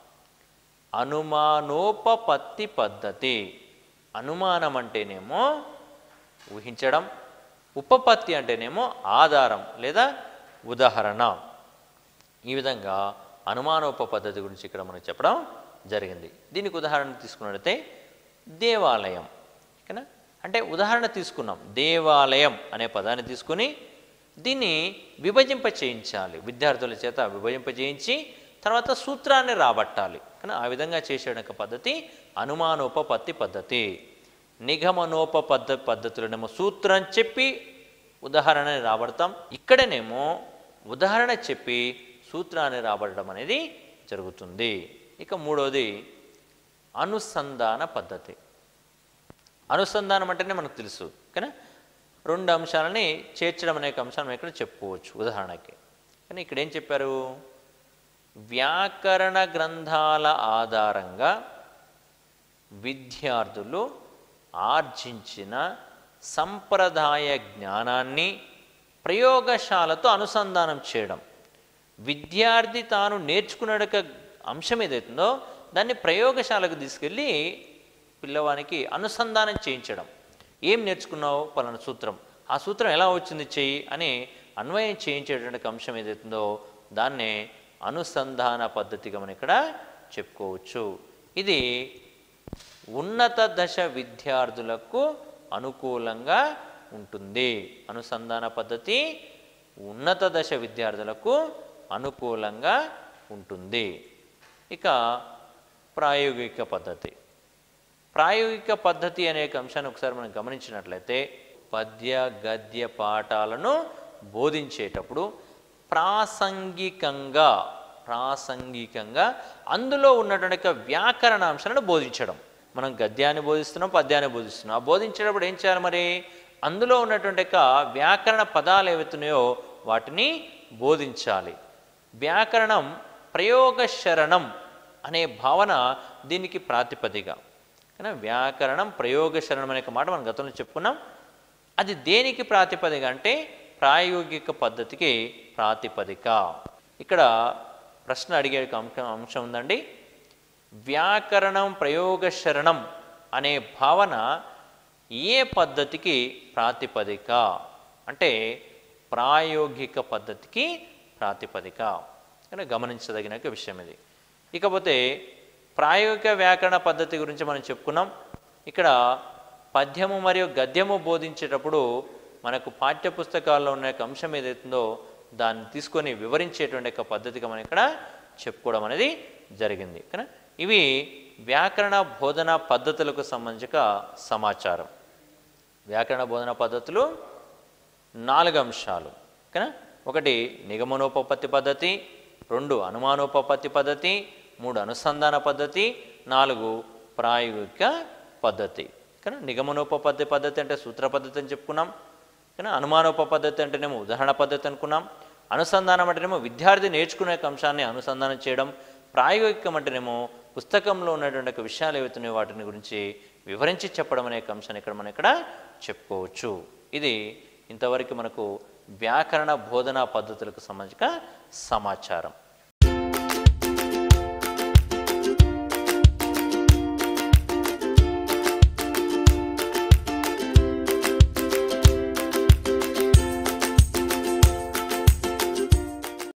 అనుమానోపపత్తి పద్ధతి. అనుమానం అంటేనేమో ఊహించడం, ఉపపత్తి అంటేనేమో ఆధారం లేదా ఉదాహరణ. ఈ విధంగా అనుమానోప పద్ధతి గురించి ఇక్కడ మనకు చెప్పడం జరిగింది. దీనికి ఉదాహరణ తీసుకున్నట్లయితే దేవాలయం. ఓకేనా? అంటే ఉదాహరణ తీసుకున్నాం. దేవాలయం అనే పదాన్ని తీసుకుని దీన్ని విభజింప చేయించాలి. విద్యార్థుల చేత విభజింప చేయించి తర్వాత సూత్రాన్ని రాబట్టాలి. కానీ ఆ విధంగా చేసేట పద్ధతి అనుమానోపపత్తి పద్ధతి. నిగమనోప పద్ధతులనేమో సూత్రం చెప్పి ఉదాహరణని రాబడతాం. ఇక్కడనేమో ఉదాహరణ చెప్పి సూత్రాన్ని రాబడడం అనేది జరుగుతుంది. ఇక మూడవది అనుసంధాన పద్ధతి. అనుసంధానం అంటేనే మనకు తెలుసు కానీ రెండు అంశాలని చేర్చడం అనే అంశాన్ని ఇక్కడ చెప్పుకోవచ్చు ఉదాహరణకి. కానీ ఇక్కడ ఏం చెప్పారు? వ్యాకరణ గ్రంథాల ఆధారంగా విద్యార్థులు ఆర్జించిన సంప్రదాయ జ్ఞానాన్ని ప్రయోగశాలతో అనుసంధానం చేయడం. విద్యార్థి తాను నేర్చుకునే అంశం ఏదైతుందో దాన్ని ప్రయోగశాలకు తీసుకెళ్ళి పిల్లవానికి అనుసంధానం చేయించడం. ఏం నేర్చుకున్నావు? పలానా సూత్రం. ఆ సూత్రం ఎలా వచ్చింది చెయ్యి అని అన్వయం చేయించేటువంటి అంశం ఏదైతుందో దాన్నే అనుసంధాన పద్ధతిగా మనం ఇక్కడ చెప్పుకోవచ్చు. ఇది ఉన్నత దశ విద్యార్థులకు అనుకూలంగా ఉంటుంది. అనుసంధాన పద్ధతి ఉన్నత దశ విద్యార్థులకు అనుకూలంగా ఉంటుంది. ఇక ప్రాయోగిక పద్ధతి. ప్రాయోగిక పద్ధతి అనే అంశాన్ని ఒకసారి మనం గమనించినట్లయితే పద్య గద్య పాఠాలను బోధించేటప్పుడు ప్రాసంగికంగా అందులో ఉన్నటువంటి వ్యాకరణ అంశాలను బోధించడం. మనం గద్యాన్ని బోధిస్తున్నాం, పద్యాన్ని బోధిస్తున్నాం. ఆ బోధించేటప్పుడు ఏం చేయాలి? మరి అందులో ఉన్నటువంటి వ్యాకరణ పదాలు ఏవైతున్నాయో వాటిని బోధించాలి. వ్యాకరణం ప్రయోగశరణం అనే భావన దీనికి ప్రాతిపదిక. కానీ వ్యాకరణం ప్రయోగశరణం అనే మాట మనం గతంలో చెప్పుకున్నాం. అది దేనికి ప్రాతిపదిక అంటే ప్రాయోగిక పద్ధతికి ప్రాతిపదిక. ఇక్కడ ప్రశ్న అడిగే అంశం ఉందండి. వ్యాకరణం ప్రయోగశరణం అనే భావన ఏ పద్ధతికి ప్రాతిపదిక అంటే ప్రాయోగిక పద్ధతికి ప్రాతిపదిక అని గమనించదగిన విషయం ఇది. ఇకపోతే ప్రాయోగిక వ్యాకరణ పద్ధతి గురించి మనం చెప్పుకున్నాం. ఇక్కడ పద్యము మరియు గద్యము బోధించేటప్పుడు మనకు పాఠ్యపుస్తకాల్లో ఉన్న అంశం ఏదైతుందో దాన్ని తీసుకొని వివరించేటువంటి ఒక పద్ధతిగా మనం ఇక్కడ చెప్పుకోవడం అనేది జరిగింది. కానీ ఇవి వ్యాకరణ బోధనా పద్ధతులకు సంబంధించిన సమాచారం. వ్యాకరణ బోధనా పద్ధతులు 4 అంశాలు. కానీ 1 నిగమనోపపత్తి పద్ధతి, 2 అనుమానోపపత్తి పద్ధతి, 3 అనుసంధాన పద్ధతి, 4 ప్రాయోగిక పద్ధతి. కానీ నిగమనోపపత్తి పద్ధతి అంటే సూత్ర పద్ధతి అని చెప్పుకున్నాం. కానీ అనుమానోపపద్ధతి అంటేనేమో ఉదాహరణ పద్ధతి అనుకున్నాం. అనుసంధానం అంటేనేమో విద్యార్థి నేర్చుకునే అంశాన్ని అనుసంధానం చేయడం. ప్రాయోగికం అంటేనేమో పుస్తకంలో ఉన్నటువంటి విషయాలు ఏవైతున్నాయో వాటిని గురించి వివరించి చెప్పడం అనే అంశాన్ని మనం ఇక్కడ చెప్పుకోవచ్చు. ఇది ఇంతవరకు మనకు వ్యాకరణ బోధనా పద్ధతులకు సంబంధించిన సమాచారం.